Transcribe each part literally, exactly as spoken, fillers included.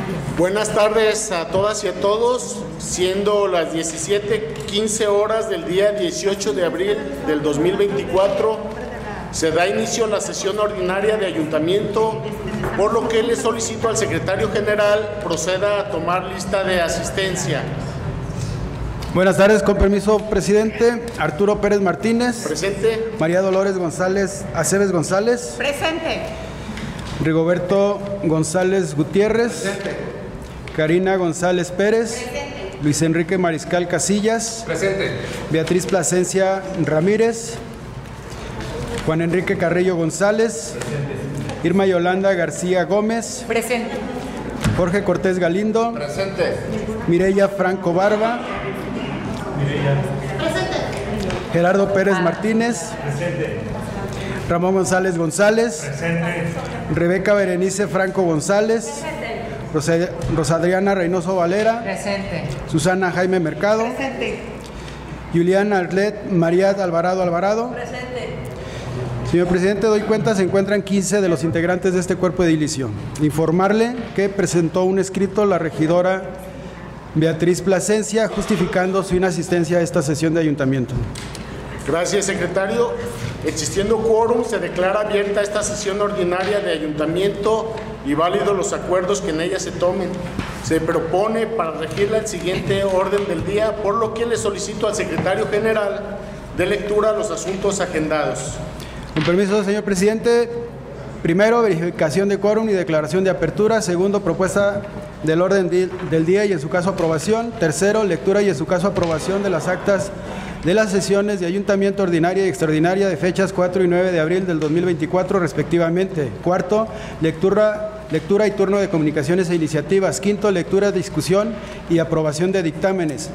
Buenas tardes a todas y a todos, siendo las diecisiete quince horas del día dieciocho de abril del dos mil veinticuatro, se da inicio a la sesión ordinaria de ayuntamiento, por lo que le solicito al secretario general proceda a tomar lista de asistencia. Buenas tardes, con permiso, presidente. Arturo Pérez Martínez. Presente. María Dolores González Aceves González. Presente. Rigoberto González Gutiérrez. Presente. Karina González Pérez. Presente. Luis Enrique Mariscal Casillas. Presente. Beatriz Plasencia Ramírez. Juan Enrique Carrillo González. Presente. Irma Yolanda García Gómez. Presente. Jorge Cortés Galindo. Presente. Mireya Franco Barba. Presente. Gerardo Pérez Martínez. Presente. Ramón González González. Presente. Rebeca Berenice Franco González. Rosa, Rosadriana Reynoso Valera. Presente. Susana Jaime Mercado. Presente. Juliana Arlet María Alvarado Alvarado. Presente. Señor presidente, doy cuenta, se encuentran quince de los integrantes de este cuerpo edilicio. Informarle que presentó un escrito la regidora Beatriz Plasencia justificando su inasistencia a esta sesión de ayuntamiento. Gracias, secretario. Existiendo quórum, se declara abierta esta sesión ordinaria de ayuntamiento y válidos los acuerdos que en ella se tomen. Se propone para regirla el siguiente orden del día, por lo que le solicito al secretario general de lectura los asuntos agendados. Con permiso, señor presidente. Primero, verificación de quórum y declaración de apertura. Segundo, propuesta del orden del día y en su caso aprobación. Tercero, lectura y en su caso aprobación de las actas de las sesiones de ayuntamiento ordinaria y extraordinaria de fechas cuatro y nueve de abril del dos mil veinticuatro respectivamente. Cuarto, lectura, lectura y turno de comunicaciones e iniciativas. Quinto, lectura, discusión y aprobación de dictámenes.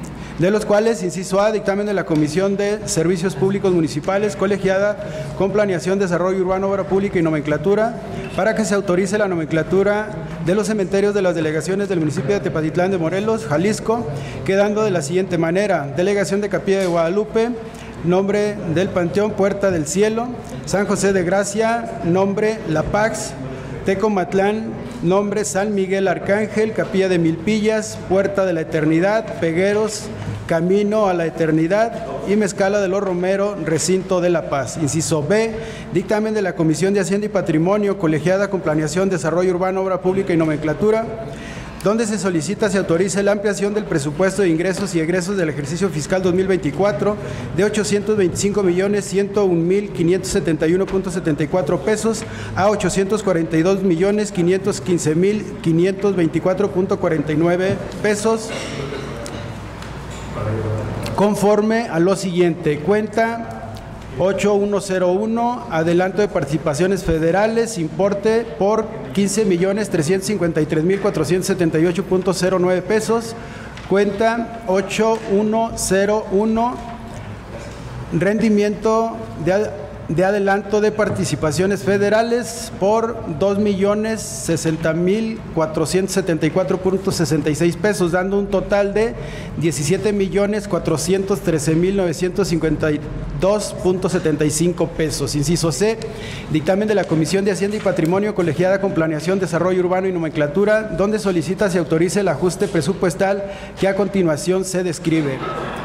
De los cuales, inciso A, dictamen de la Comisión de Servicios Públicos Municipales, colegiada con Planeación, Desarrollo Urbano, Obra Pública y Nomenclatura, para que se autorice la nomenclatura de los cementerios de las delegaciones del municipio de Tepatitlán de Morelos, Jalisco, quedando de la siguiente manera: Delegación de Capilla de Guadalupe, nombre del Panteón Puerta del Cielo; San José de Gracia, nombre La Pax; Tecomatlán, nombre San Miguel Arcángel; Capilla de Milpillas, Puerta de la Eternidad; Pegueros, Camino a la Eternidad; y Mezcala de los Romero, Recinto de la Paz. Inciso B, dictamen de la Comisión de Hacienda y Patrimonio, colegiada con Planeación, Desarrollo Urbano, Obra Pública y Nomenclatura, donde se solicita se autorice la ampliación del presupuesto de ingresos y egresos del ejercicio fiscal dos mil veinticuatro de ochocientos veinticinco millones ciento un mil quinientos setenta y uno punto setenta y cuatro pesos a ochocientos cuarenta y dos millones quinientos quince mil quinientos veinticuatro punto cuarenta y nueve pesos, conforme a lo siguiente: cuenta ocho mil uno, adelanto de participaciones federales, importe por quince millones trescientos cincuenta y tres mil cuatrocientos setenta y ocho punto cero nueve pesos; cuenta ocho mil uno, rendimiento de, de adelanto de participaciones federales por dos millones sesenta mil cuatrocientos setenta y cuatro punto sesenta y seis pesos, dando un total de diecisiete millones cuatrocientos trece mil novecientos cincuenta y dos punto setenta y cinco pesos. Inciso C, dictamen de la Comisión de Hacienda y Patrimonio, colegiada con Planeación, Desarrollo Urbano y Nomenclatura, donde solicita se autorice el ajuste presupuestal que a continuación se describe.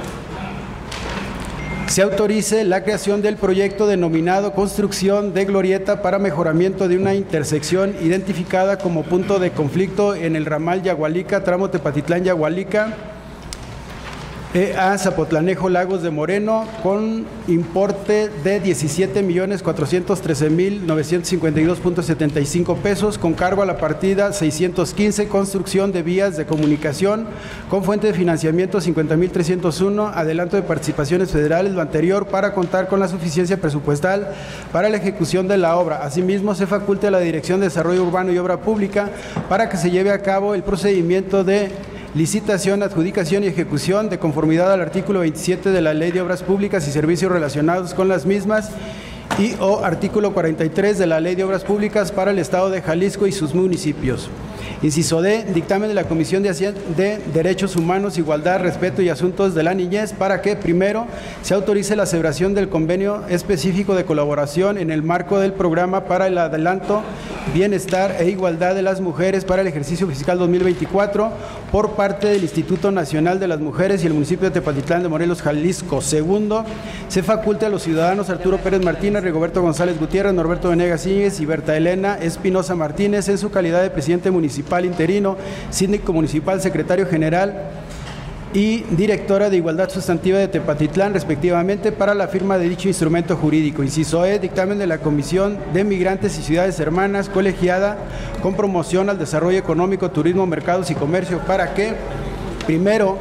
Se autorice la creación del proyecto denominado Construcción de Glorieta para mejoramiento de una intersección identificada como punto de conflicto en el ramal Yagualica, tramo Tepatitlán-Yagualica, E A Zapotlanejo Lagos de Moreno, con importe de diecisiete millones cuatrocientos trece mil novecientos cincuenta y dos punto setenta y cinco pesos, con cargo a la partida seiscientos quince, construcción de vías de comunicación, con fuente de financiamiento cincuenta mil trescientos uno, adelanto de participaciones federales, lo anterior para contar con la suficiencia presupuestal para la ejecución de la obra. Asimismo, se faculte a la Dirección de Desarrollo Urbano y Obra Pública para que se lleve a cabo el procedimiento de licitación, adjudicación y ejecución de conformidad al artículo veintisiete de la Ley de Obras Públicas y Servicios relacionados con las mismas y o artículo cuarenta y tres de la Ley de Obras Públicas para el Estado de Jalisco y sus municipios. Inciso D, dictamen de la Comisión de, de Derechos Humanos, Igualdad, Respeto y Asuntos de la Niñez para que, primero, se autorice la celebración del convenio específico de colaboración en el marco del programa para el adelanto, bienestar e igualdad de las mujeres para el ejercicio fiscal dos mil veinticuatro por parte del Instituto Nacional de las Mujeres y el municipio de Tepatitlán de Morelos, Jalisco. Segundo, se faculte a los ciudadanos Arturo Pérez Martínez, Rigoberto González Gutiérrez, Norberto Venegas Íñiguez y Berta Elena Espinosa Martínez en su calidad de presidente municipal interino, síndico municipal, secretario general y directora de Igualdad Sustantiva de Tepatitlán, respectivamente, para la firma de dicho instrumento jurídico. Inciso E, dictamen de la Comisión de Migrantes y Ciudades Hermanas, colegiada con promoción al desarrollo económico, turismo, mercados y comercio, para que, primero,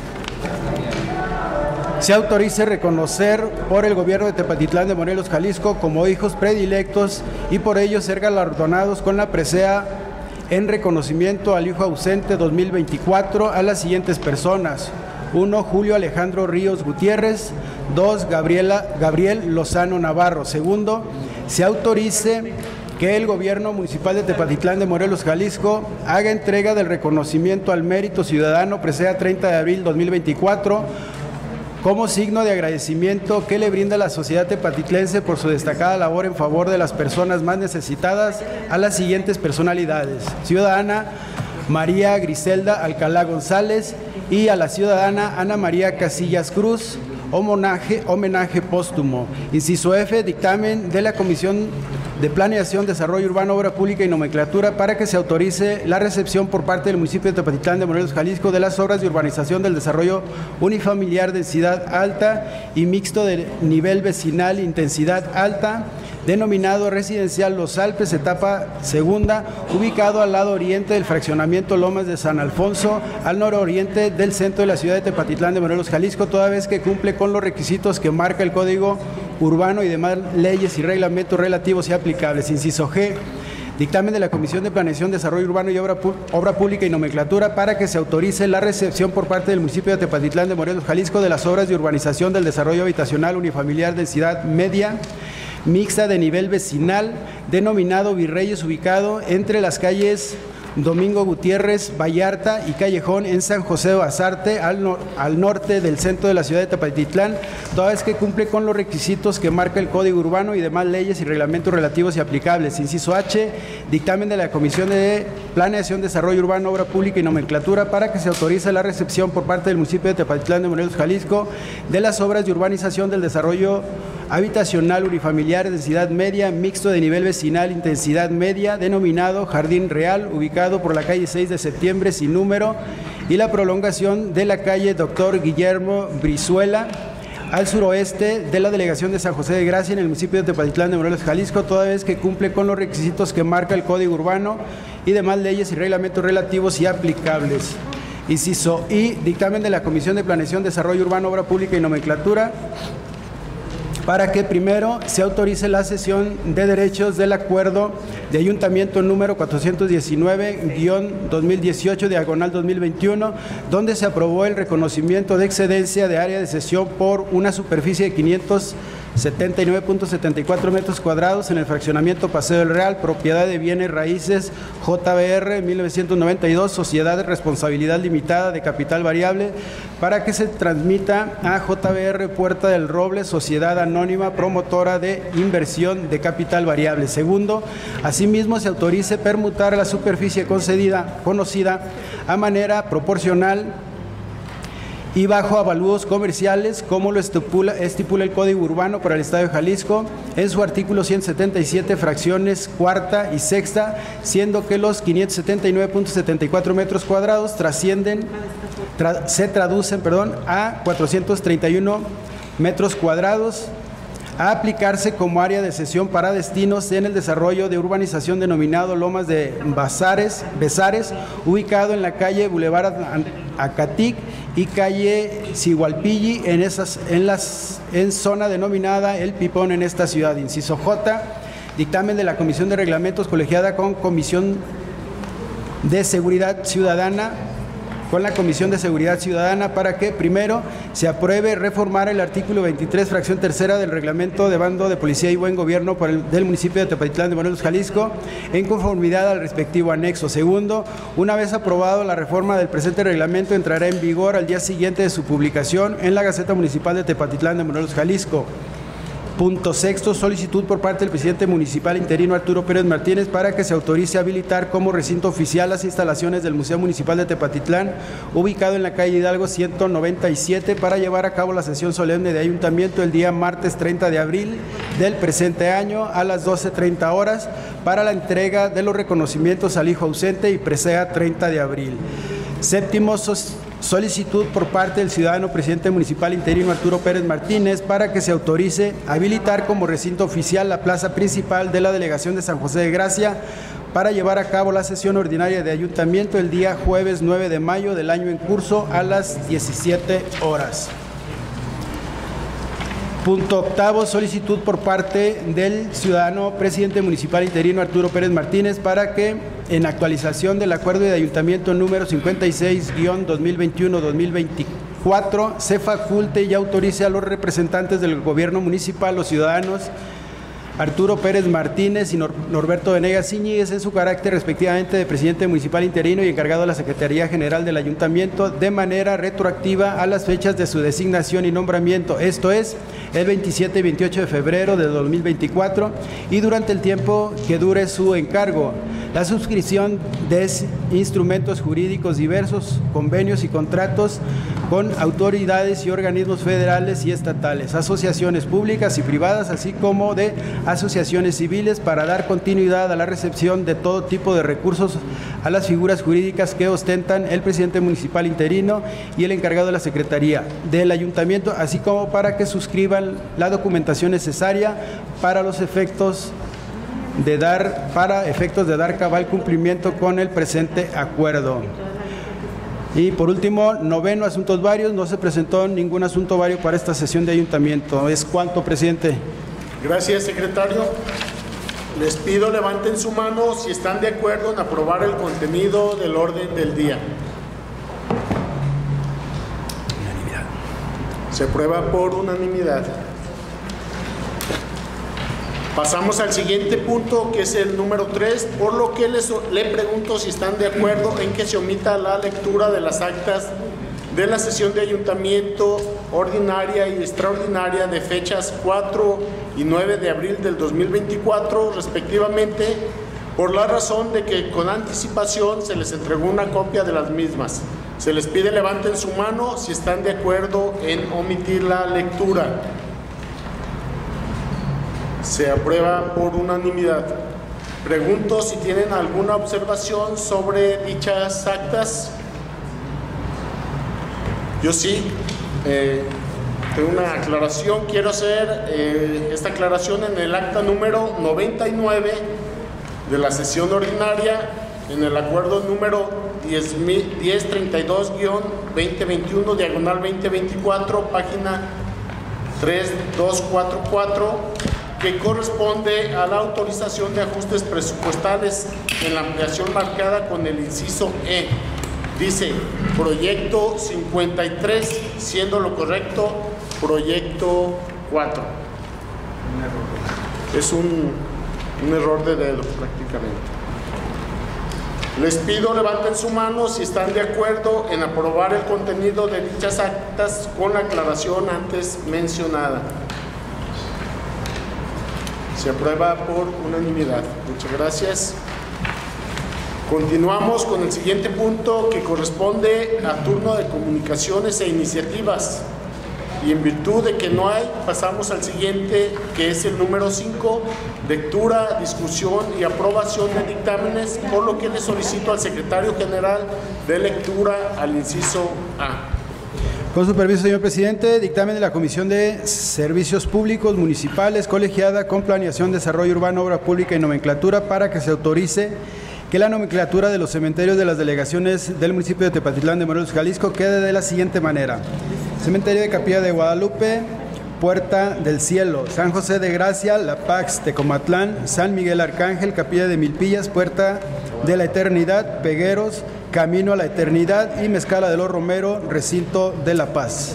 se autorice reconocer por el gobierno de Tepatitlán de Morelos, Jalisco, como hijos predilectos y por ello ser galardonados con la presea en reconocimiento al hijo ausente dos mil veinticuatro a las siguientes personas. uno. Julio Alejandro Ríos Gutiérrez. dos. Gabriela, Gabriel Lozano Navarro. Segundo, se autorice que el gobierno municipal de Tepatitlán de Morelos, Jalisco, haga entrega del reconocimiento al mérito ciudadano presea treinta de abril dos mil veinticuatro como signo de agradecimiento que le brinda la sociedad tepatitlense por su destacada labor en favor de las personas más necesitadas a las siguientes personalidades: ciudadana María Griselda Alcalá González y a la ciudadana Ana María Casillas Cruz, homenaje, homenaje póstumo. Inciso F, dictamen de la Comisión de Planeación, Desarrollo Urbano, Obra Pública y Nomenclatura para que se autorice la recepción por parte del municipio de Tepatitlán de Morelos, Jalisco, de las obras de urbanización del desarrollo unifamiliar, densidad alta y mixto de nivel vecinal, intensidad alta, denominado Residencial Los Alpes, etapa segunda, ubicado al lado oriente del fraccionamiento Lomas de San Alfonso, al nororiente del centro de la ciudad de Tepatitlán de Morelos, Jalisco, toda vez que cumple con los requisitos que marca el Código Urbano y demás leyes y reglamentos relativos y aplicables. Inciso G, dictamen de la Comisión de Planeación, Desarrollo Urbano y Obra, Obra Pública y Nomenclatura para que se autorice la recepción por parte del municipio de Tepatitlán de Morelos, Jalisco, de las obras de urbanización del desarrollo habitacional unifamiliar, densidad media, mixta de nivel vecinal, denominado Virreyes, ubicado entre las calles Domingo Gutiérrez, Vallarta y Callejón en San José de Basarte, al, no, al norte del centro de la ciudad de Tepatitlán, toda vez que cumple con los requisitos que marca el Código Urbano y demás leyes y reglamentos relativos y aplicables. Inciso H, dictamen de la Comisión de Planeación, Desarrollo Urbano, Obra Pública y Nomenclatura para que se autorice la recepción por parte del municipio de Tepatitlán de Morelos, Jalisco, de las obras de urbanización del desarrollo habitacional unifamiliar, densidad media, mixto de nivel vecinal, intensidad media, denominado Jardín Real, ubicado por la calle seis de septiembre sin número, y la prolongación de la calle Doctor Guillermo Brizuela al suroeste de la delegación de San José de Gracia en el municipio de Tepatitlán de Morelos, Jalisco, toda vez que cumple con los requisitos que marca el Código Urbano y demás leyes y reglamentos relativos y aplicables. Inciso I, dictamen de la Comisión de Planeación, Desarrollo Urbano, Obra Pública y Nomenclatura para que primero se autorice la cesión de derechos del acuerdo de ayuntamiento número cuatrocientos diecinueve guión dos mil dieciocho diagonal dos mil veintiuno, donde se aprobó el reconocimiento de excedencia de área de cesión por una superficie de quinientos setenta y nueve punto setenta y cuatro metros cuadrados en el fraccionamiento Paseo del Real, propiedad de bienes raíces J B R mil novecientos noventa y dos, sociedad de responsabilidad limitada de capital variable, para que se transmita a J B R Puerta del Roble, sociedad anónima promotora de inversión de capital variable. Segundo, asimismo se autorice permutar la superficie concedida, conocida a manera proporcional y bajo avalúos comerciales, como lo estipula, estipula el Código Urbano para el Estado de Jalisco en su artículo ciento setenta y siete, fracciones cuarta y sexta, siendo que los quinientos setenta y nueve punto setenta y cuatro metros cuadrados trascienden, tra, se traducen perdón, a cuatrocientos treinta y uno metros cuadrados, a aplicarse como área de cesión para destinos en el desarrollo de urbanización denominado Lomas de Bazares, Besares, ubicado en la calle Boulevard Acatic y calle Sigualpilli, en esas, en las, en zona denominada El Pipón en esta ciudad. Inciso J, dictamen de la Comisión de Reglamentos colegiada con Comisión de Seguridad Ciudadana con la Comisión de Seguridad Ciudadana para que, primero, se apruebe reformar el artículo veintitrés, fracción tercera del Reglamento de Bando de Policía y Buen Gobierno por el, del municipio de Tepatitlán de Morelos, Jalisco, en conformidad al respectivo anexo. Segundo, una vez aprobado la reforma del presente reglamento, entrará en vigor al día siguiente de su publicación en la Gaceta Municipal de Tepatitlán de Morelos, Jalisco. Punto sexto, solicitud por parte del presidente municipal interino Arturo Pérez Martínez para que se autorice habilitar como recinto oficial las instalaciones del Museo Municipal de Tepatitlán, ubicado en la calle Hidalgo ciento noventa y siete, para llevar a cabo la sesión solemne de ayuntamiento el día martes treinta de abril del presente año a las doce treinta horas para la entrega de los reconocimientos al hijo ausente y presea treinta de abril. Séptimo, solicitud por parte del ciudadano presidente municipal interino Arturo Pérez Martínez para que se autorice habilitar como recinto oficial la plaza principal de la delegación de San José de Gracia para llevar a cabo la sesión ordinaria de ayuntamiento el día jueves nueve de mayo del año en curso a las diecisiete horas. Punto octavo, solicitud por parte del ciudadano presidente municipal interino Arturo Pérez Martínez para que, en actualización del acuerdo de ayuntamiento número cincuenta y seis guión dos mil veintiuno dos mil veinticuatro, se faculte y autorice a los representantes del gobierno municipal, los ciudadanos Arturo Pérez Martínez y Nor Norberto Venegas Íñiguez, en su carácter respectivamente de presidente municipal interino y encargado de la Secretaría General del Ayuntamiento, de manera retroactiva a las fechas de su designación y nombramiento, esto es, el veintisiete y veintiocho de febrero de dos mil veinticuatro, y durante el tiempo que dure su encargo. La suscripción de instrumentos jurídicos diversos, convenios y contratos con autoridades y organismos federales y estatales, asociaciones públicas y privadas, así como de asociaciones civiles, para dar continuidad a la recepción de todo tipo de recursos a las figuras jurídicas que ostentan el presidente municipal interino y el encargado de la Secretaría del Ayuntamiento, así como para que suscriban la documentación necesaria para los efectos de dar para efectos de dar cabal cumplimiento con el presente acuerdo. Y por último, noveno, asuntos varios. No se presentó ningún asunto vario para esta sesión de ayuntamiento. ¿Es cuánto, presidente? Gracias, secretario. Les pido levanten su mano si están de acuerdo en aprobar el contenido del orden del día. Unanimidad. Se aprueba por unanimidad. Pasamos al siguiente punto, que es el número tres, por lo que les, le pregunto si están de acuerdo en que se omita la lectura de las actas de la sesión de ayuntamiento ordinaria y extraordinaria de fechas cuatro y nueve de abril del dos mil veinticuatro, respectivamente, por la razón de que con anticipación se les entregó una copia de las mismas. Se les pide levanten su mano si están de acuerdo en omitir la lectura. Se aprueba por unanimidad. Pregunto si tienen alguna observación sobre dichas actas. Yo sí, eh, tengo una aclaración. Quiero hacer eh, esta aclaración en el acta número noventa y nueve de la sesión ordinaria, en el acuerdo número diez treinta y dos guión veinte veintiuno, diagonal veinte veinticuatro, página tres dos cuatro cuatro, que corresponde a la autorización de ajustes presupuestales en la ampliación marcada con el inciso E. Dice proyecto cincuenta y tres, siendo lo correcto proyecto cuatro. Es un, un error de dedo prácticamente. Les pido levanten su mano si están de acuerdo en aprobar el contenido de dichas actas con la aclaración antes mencionada. Se aprueba por unanimidad. Muchas gracias. Continuamos con el siguiente punto, que corresponde a turno de comunicaciones e iniciativas. Y en virtud de que no hay, pasamos al siguiente, que es el número cinco, lectura, discusión y aprobación de dictámenes, por lo que le solicito al secretario general de lectura al inciso A. Con su permiso, señor presidente, dictamen de la Comisión de Servicios Públicos Municipales, colegiada con Planeación, Desarrollo Urbano, Obra Pública y Nomenclatura, para que se autorice que la nomenclatura de los cementerios de las delegaciones del municipio de Tepatitlán de Morelos, Jalisco, quede de la siguiente manera: Cementerio de Capilla de Guadalupe, Puerta del Cielo, San José de Gracia, La Pax, Tecomatlán, San Miguel Arcángel, Capilla de Milpillas, Puerta de la Eternidad, Pegueros, Camino a la Eternidad y Mezcala de los Romero, Recinto de la Paz.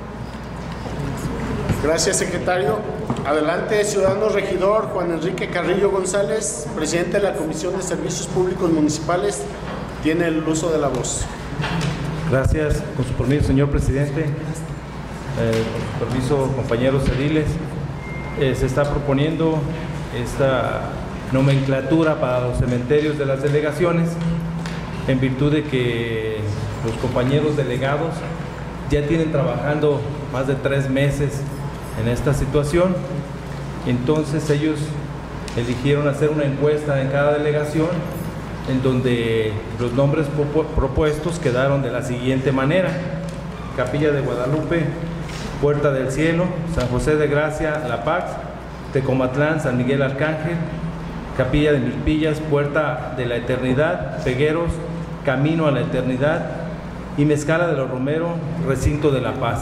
Gracias, secretario. Adelante, ciudadano regidor Juan Enrique Carrillo González, presidente de la Comisión de Servicios Públicos Municipales, tiene el uso de la voz. Gracias, con su permiso, señor presidente, eh, con su permiso, compañeros ediles, eh, se está proponiendo esta nomenclatura para los cementerios de las delegaciones, en virtud de que los compañeros delegados ya tienen trabajando más de tres meses en esta situación. Entonces ellos eligieron hacer una encuesta en cada delegación, en donde los nombres propuestos quedaron de la siguiente manera: Capilla de Guadalupe, Puerta del Cielo, San José de Gracia, La Paz, Tecomatlán, San Miguel Arcángel, Capilla de Milpillas, Puerta de la Eternidad, Pegueros, Camino a la Eternidad y Mezcala de los Romero, Recinto de la Paz.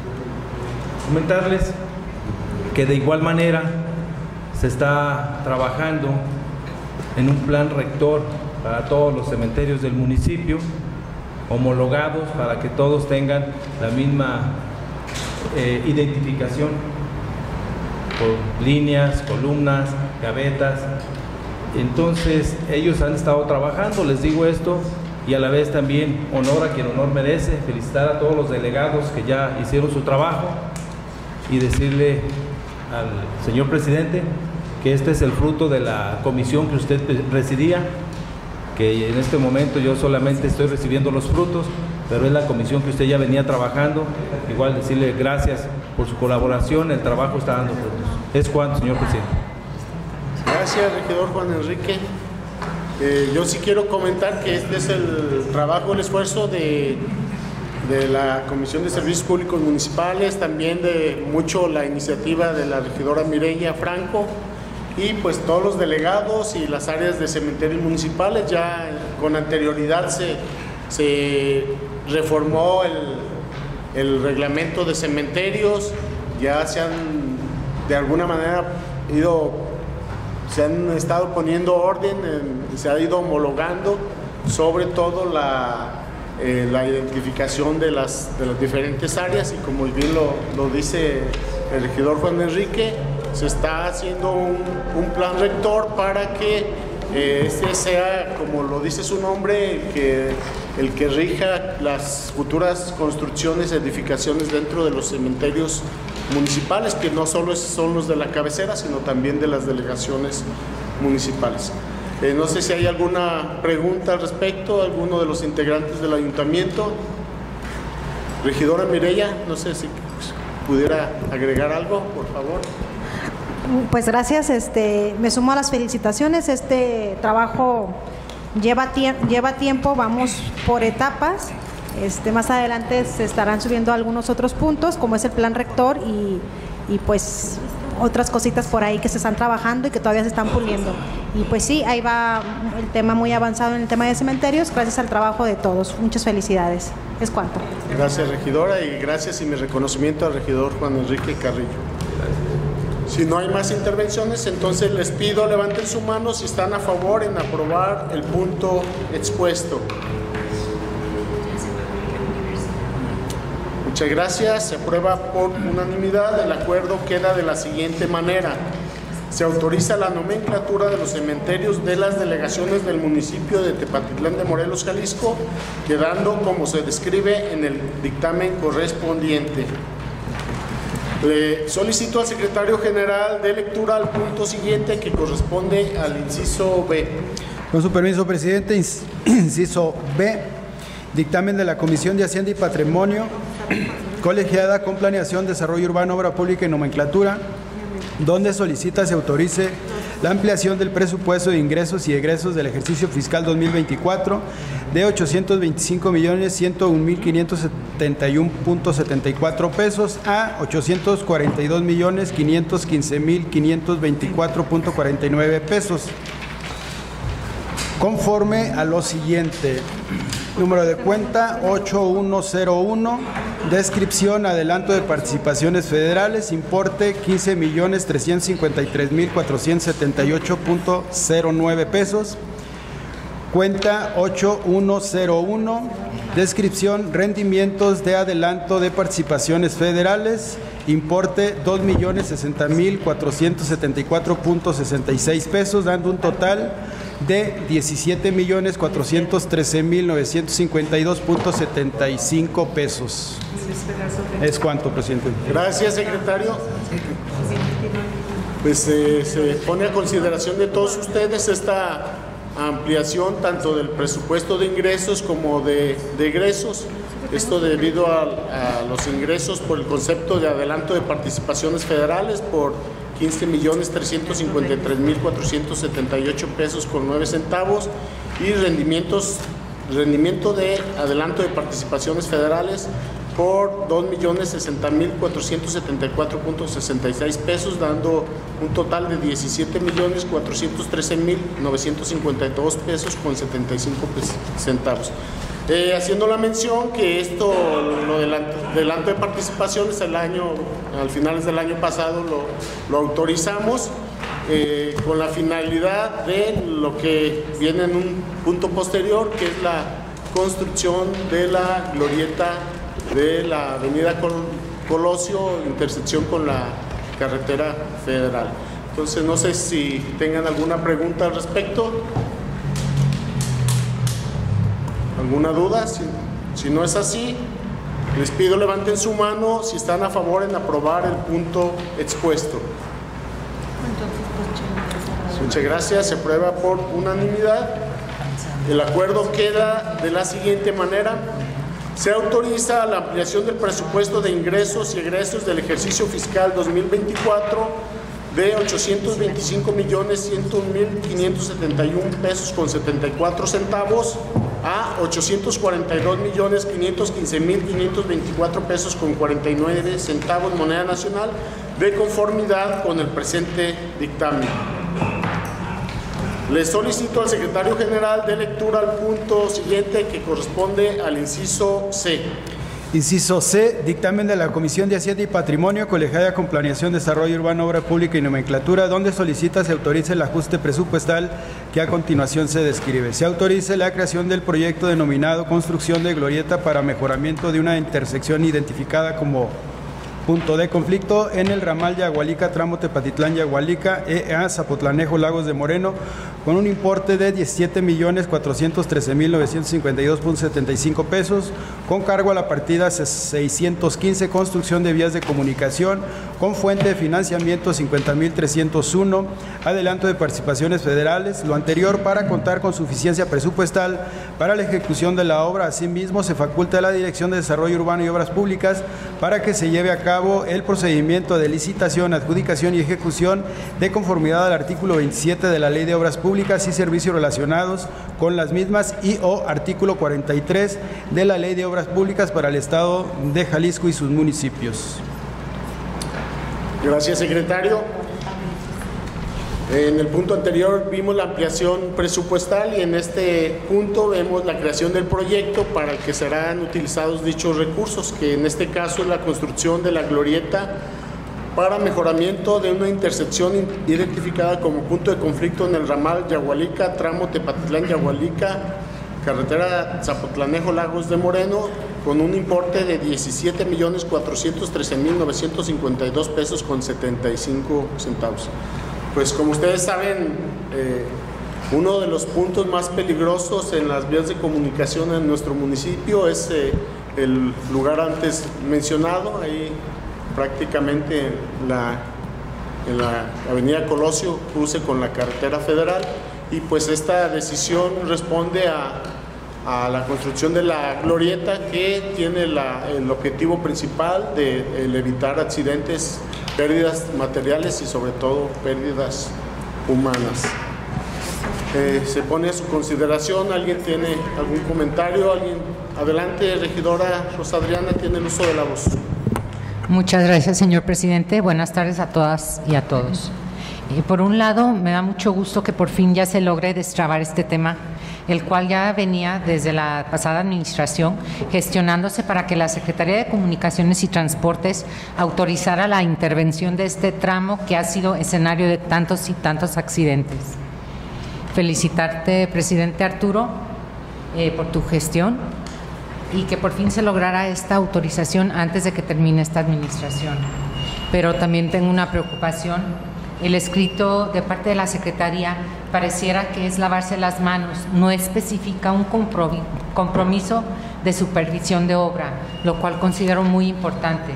Comentarles que de igual manera se está trabajando en un plan rector para todos los cementerios del municipio, homologados para que todos tengan la misma eh, identificación por líneas, columnas, gavetas. Entonces ellos han estado trabajando, les digo esto, y a la vez también honor a quien honor merece, felicitar a todos los delegados que ya hicieron su trabajo y decirle al señor presidente que este es el fruto de la comisión que usted presidía, que en este momento yo solamente estoy recibiendo los frutos, pero es la comisión que usted ya venía trabajando. Igual decirle gracias por su colaboración, el trabajo está dando frutos. Es cuanto, señor presidente. Gracias, regidor Juan Enrique. Eh, yo sí quiero comentar que este es el trabajo, el esfuerzo de, de la Comisión de Servicios Públicos Municipales, también de mucho la iniciativa de la regidora Mireya Franco, y pues todos los delegados y las áreas de cementerios municipales. Ya con anterioridad se, se reformó el, el reglamento de cementerios, ya se han de alguna manera ido, se han estado poniendo orden, en, se ha ido homologando, sobre todo la, eh, la identificación de las, de las diferentes áreas, y como bien lo, lo dice el regidor Juan Enrique, se está haciendo un, un plan rector para que eh, este sea, como lo dice su nombre, el que, el que rija las futuras construcciones, edificaciones dentro de los cementerios municipales, que no solo son los de la cabecera, sino también de las delegaciones municipales. Eh, no sé si hay alguna pregunta al respecto, alguno de los integrantes del ayuntamiento. Regidora Mireya, no sé si pudiera agregar algo, por favor. Pues gracias, este, me sumo a las felicitaciones. Este trabajo lleva, tie lleva tiempo, vamos por etapas. Este, más adelante se estarán subiendo algunos otros puntos, como es el plan rector y, y pues otras cositas por ahí que se están trabajando y que todavía se están puliendo. Y pues sí, ahí va el tema muy avanzado en el tema de cementerios, gracias al trabajo de todos. Muchas felicidades. Es cuanto. Gracias, regidora, y gracias y mi reconocimiento al regidor Juan Enrique Carrillo. Si no hay más intervenciones, entonces les pido levanten su mano si están a favor en aprobar el punto expuesto. Muchas gracias. Se aprueba por unanimidad. El acuerdo queda de la siguiente manera. Se autoriza la nomenclatura de los cementerios de las delegaciones del municipio de Tepatitlán de Morelos, Jalisco, quedando como se describe en el dictamen correspondiente. Le solicito al secretario general de lectura al punto siguiente, que corresponde al inciso B. Con su permiso, presidente, inciso B, dictamen de la Comisión de Hacienda y Patrimonio, colegiada con Planeación, Desarrollo Urbano, Obra Pública y Nomenclatura, donde solicita se autorice la ampliación del presupuesto de ingresos y egresos del ejercicio fiscal dos mil veinticuatro de ochocientos veinticinco millones ciento un mil quinientos setenta y uno punto setenta y cuatro pesos a ochocientos cuarenta y dos millones quinientos quince mil quinientos veinticuatro punto cuarenta y nueve pesos, conforme a lo siguiente: número de cuenta ocho uno cero uno, descripción adelanto de participaciones federales, importe quince millones trescientos cincuenta y tres mil cuatrocientos setenta y ocho punto cero nueve pesos, Cuenta ocho uno cero uno, descripción rendimientos de adelanto de participaciones federales, importe dos millones sesenta mil cuatrocientos setenta y cuatro punto sesenta y seis pesos, dando un total de diecisiete millones cuatrocientos trece mil novecientos cincuenta y dos punto setenta y cinco pesos. ¿Es cuánto, presidente? Gracias, secretario. Pues eh, se pone a consideración de todos ustedes esta ampliación tanto del presupuesto de ingresos como de, de egresos. Esto debido a, a los ingresos por el concepto de adelanto de participaciones federales por quince millones trescientos cincuenta y tres mil cuatrocientos setenta y ocho pesos con nueve centavos y rendimientos, rendimiento de adelanto de participaciones federales por dos millones sesenta mil cuatrocientos setenta y cuatro punto sesenta y seis pesos, dando un total de diecisiete millones cuatrocientos trece mil novecientos cincuenta y dos pesos con setenta y cinco centavos. Eh, haciendo la mención que esto, lo del adelanto de participaciones, el año, al finales del año pasado lo, lo autorizamos eh, con la finalidad de lo que viene en un punto posterior, que es la construcción de la glorieta de la avenida Colosio, intersección con la carretera federal. Entonces, no sé si tengan alguna pregunta al respecto. ¿Alguna duda? Si, si no es así, les pido levanten su mano si están a favor en aprobar el punto expuesto. Muchas gracias. Se aprueba por unanimidad. El acuerdo queda de la siguiente manera. Se autoriza la ampliación del presupuesto de ingresos y egresos del ejercicio fiscal dos mil veinticuatro de ochocientos veinticinco millones cien mil quinientos setenta y uno pesos con setenta y cuatro centavos a ochocientos cuarenta y dos millones quinientos quince mil quinientos veinticuatro pesos con cuarenta y nueve centavos moneda nacional, de conformidad con el presente dictamen. Le solicito al secretario general de lectura al punto siguiente, que corresponde al inciso C. Inciso C, dictamen de la Comisión de Hacienda y Patrimonio, colegiada con Planeación, Desarrollo Urbano, Obra Pública y Nomenclatura, donde solicita se autorice el ajuste presupuestal que a continuación se describe. Se autorice la creación del proyecto denominado Construcción de Glorieta para mejoramiento de una intersección identificada como punto de conflicto en el ramal Yagualica, tramo Tepatitlán Yagualica, E A Zapotlanejo, Lagos de Moreno, con un importe de diecisiete millones cuatrocientos trece mil novecientos cincuenta y dos punto setenta y cinco pesos, con cargo a la partida seiscientos quince, construcción de vías de comunicación, con fuente de financiamiento cincuenta mil trescientos uno, adelanto de participaciones federales, lo anterior para contar con suficiencia presupuestal para la ejecución de la obra. Asimismo, se faculta a la Dirección de Desarrollo Urbano y Obras Públicas para que se lleve a cabo el procedimiento de licitación, adjudicación y ejecución de conformidad al artículo veintisiete de la Ley de Obras Públicas y servicios relacionados con las mismas y o artículo cuarenta y tres de la Ley de Obras Públicas para el Estado de Jalisco y sus municipios. Gracias, secretario. En el punto anterior vimos la ampliación presupuestal y en este punto vemos la creación del proyecto para el que serán utilizados dichos recursos, que en este caso es la construcción de la glorieta para mejoramiento de una intersección identificada como punto de conflicto en el ramal Yagualica, tramo Tepatitlán Yagualica, carretera Zapotlanejo, Lagos de Moreno, con un importe de diecisiete millones cuatrocientos trece mil novecientos cincuenta y dos pesos con setenta y cinco centavos. Pues como ustedes saben, eh, uno de los puntos más peligrosos en las vías de comunicación en nuestro municipio es eh, el lugar antes mencionado, ahí prácticamente en la, en la avenida Colosio, cruce con la carretera federal, y pues esta decisión responde a, a la construcción de la glorieta, que tiene la, el objetivo principal de el evitar accidentes, pérdidas materiales y sobre todo pérdidas humanas. Eh, se pone a su consideración. ¿Alguien tiene algún comentario? ¿Alguien? Adelante, regidora Rosa Adriana, tiene el uso de la voz. Muchas gracias, señor presidente. Buenas tardes a todas y a todos. Eh, por un lado, me da mucho gusto que por fin ya se logre destrabar este tema, el cual ya venía desde la pasada administración gestionándose para que la Secretaría de Comunicaciones y Transportes autorizara la intervención de este tramo que ha sido escenario de tantos y tantos accidentes. felicitarte, presidente Arturo, eh, por tu gestión y que por fin se lograra esta autorización antes de que termine esta administración. Pero también tengo una preocupación. El escrito de parte de la Secretaría pareciera que es lavarse las manos, no especifica un compromiso de supervisión de obra, lo cual considero muy importante,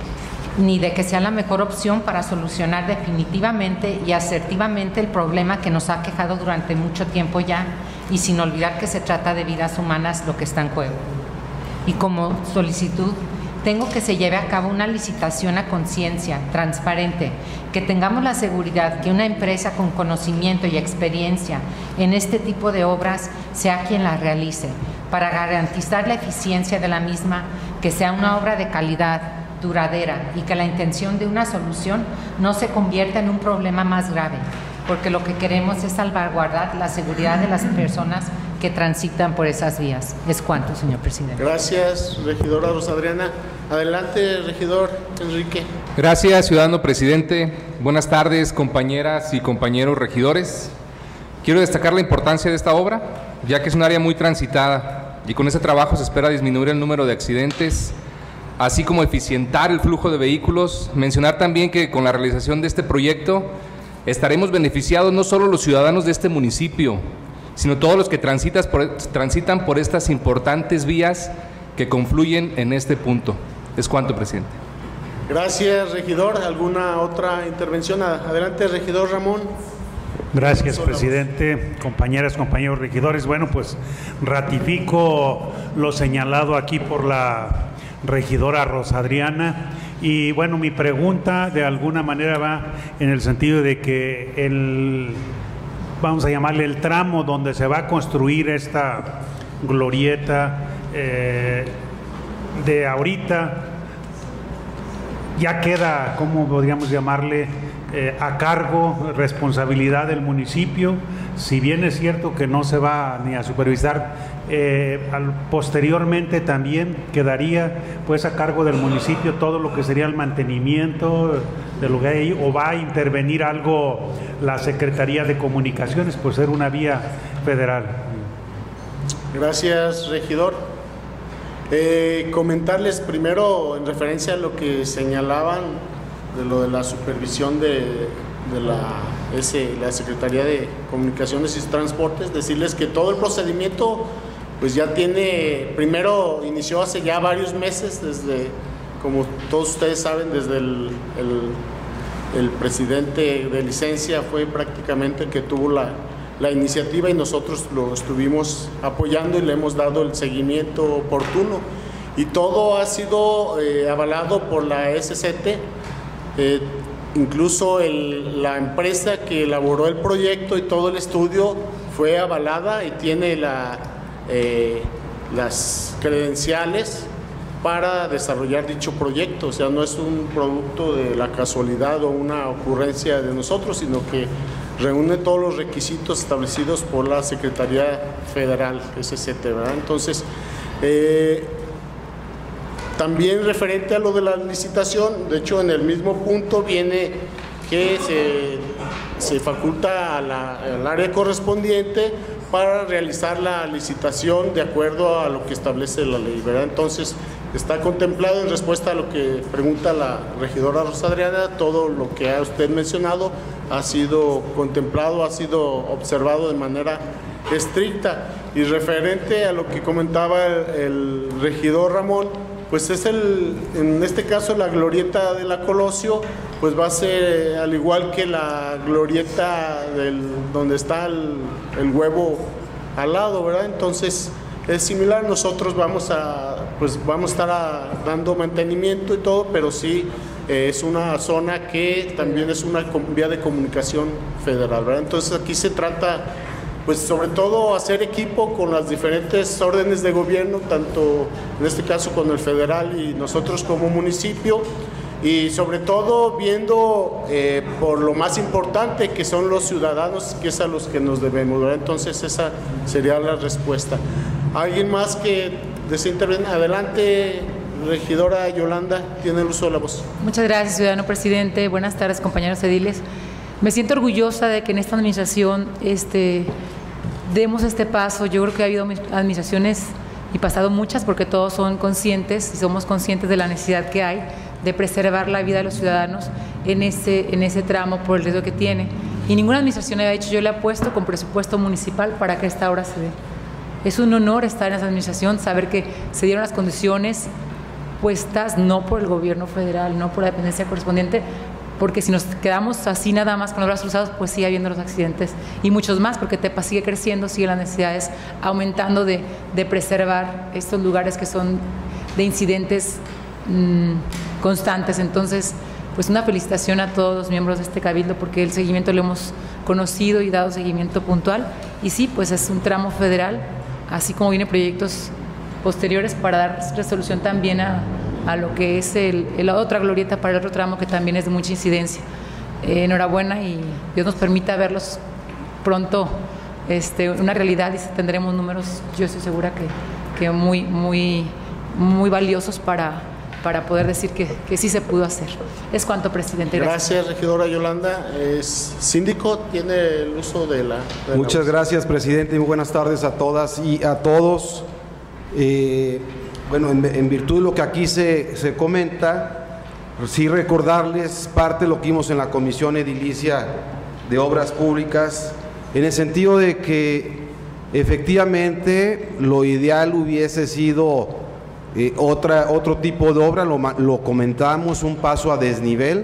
ni de que sea la mejor opción para solucionar definitivamente y asertivamente el problema que nos ha quejado durante mucho tiempo ya, y sin olvidar que se trata de vidas humanas lo que está en juego. Y como solicitud, tengo que se lleve a cabo una licitación a conciencia, transparente, que tengamos la seguridad que una empresa con conocimiento y experiencia en este tipo de obras sea quien la realice, para garantizar la eficiencia de la misma, que sea una obra de calidad, duradera, y que la intención de una solución no se convierta en un problema más grave, porque lo que queremos es salvaguardar la seguridad de las personas que transitan por esas vías. Es cuanto, señor presidente. Gracias, regidora Rosa Adriana. Adelante, regidor Enrique. Gracias, ciudadano presidente. Buenas tardes, compañeras y compañeros regidores. Quiero destacar la importancia de esta obra, ya que es un área muy transitada y con ese trabajo se espera disminuir el número de accidentes, así como eficientar el flujo de vehículos. Mencionar también que con la realización de este proyecto estaremos beneficiados no solo los ciudadanos de este municipio, sino todos los que transitas por, transitan por estas importantes vías que confluyen en este punto. Es cuanto, presidente. Gracias, regidor. ¿Alguna otra intervención? Adelante, regidor Ramón. Gracias, presidente, compañeras, compañeros regidores. Bueno, pues ratifico lo señalado aquí por la regidora Rosa Adriana. Y bueno, mi pregunta de alguna manera va en el sentido de que el, vamos a llamarle el tramo donde se va a construir esta glorieta eh, de ahorita, ya queda, ¿cómo podríamos llamarle?, eh, a cargo, responsabilidad del municipio. Si bien es cierto que no se va ni a supervisar, eh, al, posteriormente también quedaría pues a cargo del municipio todo lo que sería el mantenimiento de lo que hay ahí, o va a intervenir algo la Secretaría de Comunicaciones por ser una vía federal. Gracias, regidor. Eh, comentarles primero en referencia a lo que señalaban de lo de la supervisión de, de la, ese, la Secretaría de Comunicaciones y Transportes, decirles que todo el procedimiento pues ya tiene, primero inició hace ya varios meses, desde, como todos ustedes saben, desde el, el, el presidente de licencia fue prácticamente el que tuvo la, la iniciativa y nosotros lo estuvimos apoyando y le hemos dado el seguimiento oportuno. Y todo ha sido eh, avalado por la S C T. Eh, incluso el, la empresa que elaboró el proyecto y todo el estudio fue avalada y tiene la, eh, las credenciales para desarrollar dicho proyecto. O sea, no es un producto de la casualidad o una ocurrencia de nosotros, sino que reúne todos los requisitos establecidos por la Secretaría Federal, S C T, ¿verdad? Entonces, eh, también referente a lo de la licitación, de hecho en el mismo punto viene que se, se faculta a la, al área correspondiente para realizar la licitación de acuerdo a lo que establece la ley, ¿verdad? Entonces está contemplado, en respuesta a lo que pregunta la regidora Rosa Adriana, todo lo que ha usted mencionado ha sido contemplado, ha sido observado de manera estricta. Y referente a lo que comentaba el, el regidor Ramón, pues es el, en este caso la glorieta de la Colosio, pues va a ser al igual que la glorieta del, donde está el, el huevo al lado, ¿verdad? Entonces es similar, nosotros vamos a, pues vamos a estar a, dando mantenimiento y todo, pero sí eh, es una zona que también es una vía de comunicación federal, ¿verdad? Entonces aquí se trata, pues sobre todo hacer equipo con las diferentes órdenes de gobierno, tanto en este caso con el federal y nosotros como municipio, y sobre todo viendo eh, por lo más importante que son los ciudadanos, que es a los que nos debemos, ¿verdad? Entonces esa sería la respuesta. ¿Alguien más que desee intervenir? Adelante, regidora Yolanda, tiene el uso de la voz. Muchas gracias, ciudadano presidente. Buenas tardes, compañeros ediles. Me siento orgullosa de que en esta administración este, demos este paso. Yo creo que ha habido administraciones y pasado muchas, porque todos son conscientes y somos conscientes de la necesidad que hay de preservar la vida de los ciudadanos en ese, en ese tramo por el riesgo que tiene. Y ninguna administración había dicho, yo le apuesto con presupuesto municipal para que esta obra se dé. Es un honor estar en esa administración, saber que se dieron las condiciones puestas no por el gobierno federal, no por la dependencia correspondiente, porque si nos quedamos así nada más con los brazos cruzados, pues sigue habiendo los accidentes y muchos más, porque Tepa sigue creciendo, sigue las necesidades aumentando de, de preservar estos lugares que son de incidentes mmm, constantes. Entonces, pues una felicitación a todos los miembros de este cabildo, porque el seguimiento lo hemos conocido y dado seguimiento puntual, y sí, pues es un tramo federal, así como vienen proyectos posteriores para dar resolución también a, a lo que es el, la otra glorieta para el otro tramo, que también es de mucha incidencia. Eh, enhorabuena, y Dios nos permita verlos pronto este, una realidad, y tendremos números, yo estoy segura que, que muy, muy, muy valiosos para, para poder decir que, que sí se pudo hacer. Es cuanto, presidente. Gracias, gracias regidora Yolanda. Es, síndico, tiene el uso de la... De Muchas la gracias, presidente, y muy buenas tardes a todas y a todos. Eh, bueno, en, en virtud de lo que aquí se, se comenta, sí recordarles parte de lo que vimos en la Comisión Edilicia de Obras Públicas, en el sentido de que efectivamente lo ideal hubiese sido eh, otra, otro tipo de obra, lo, lo comentamos, un paso a desnivel.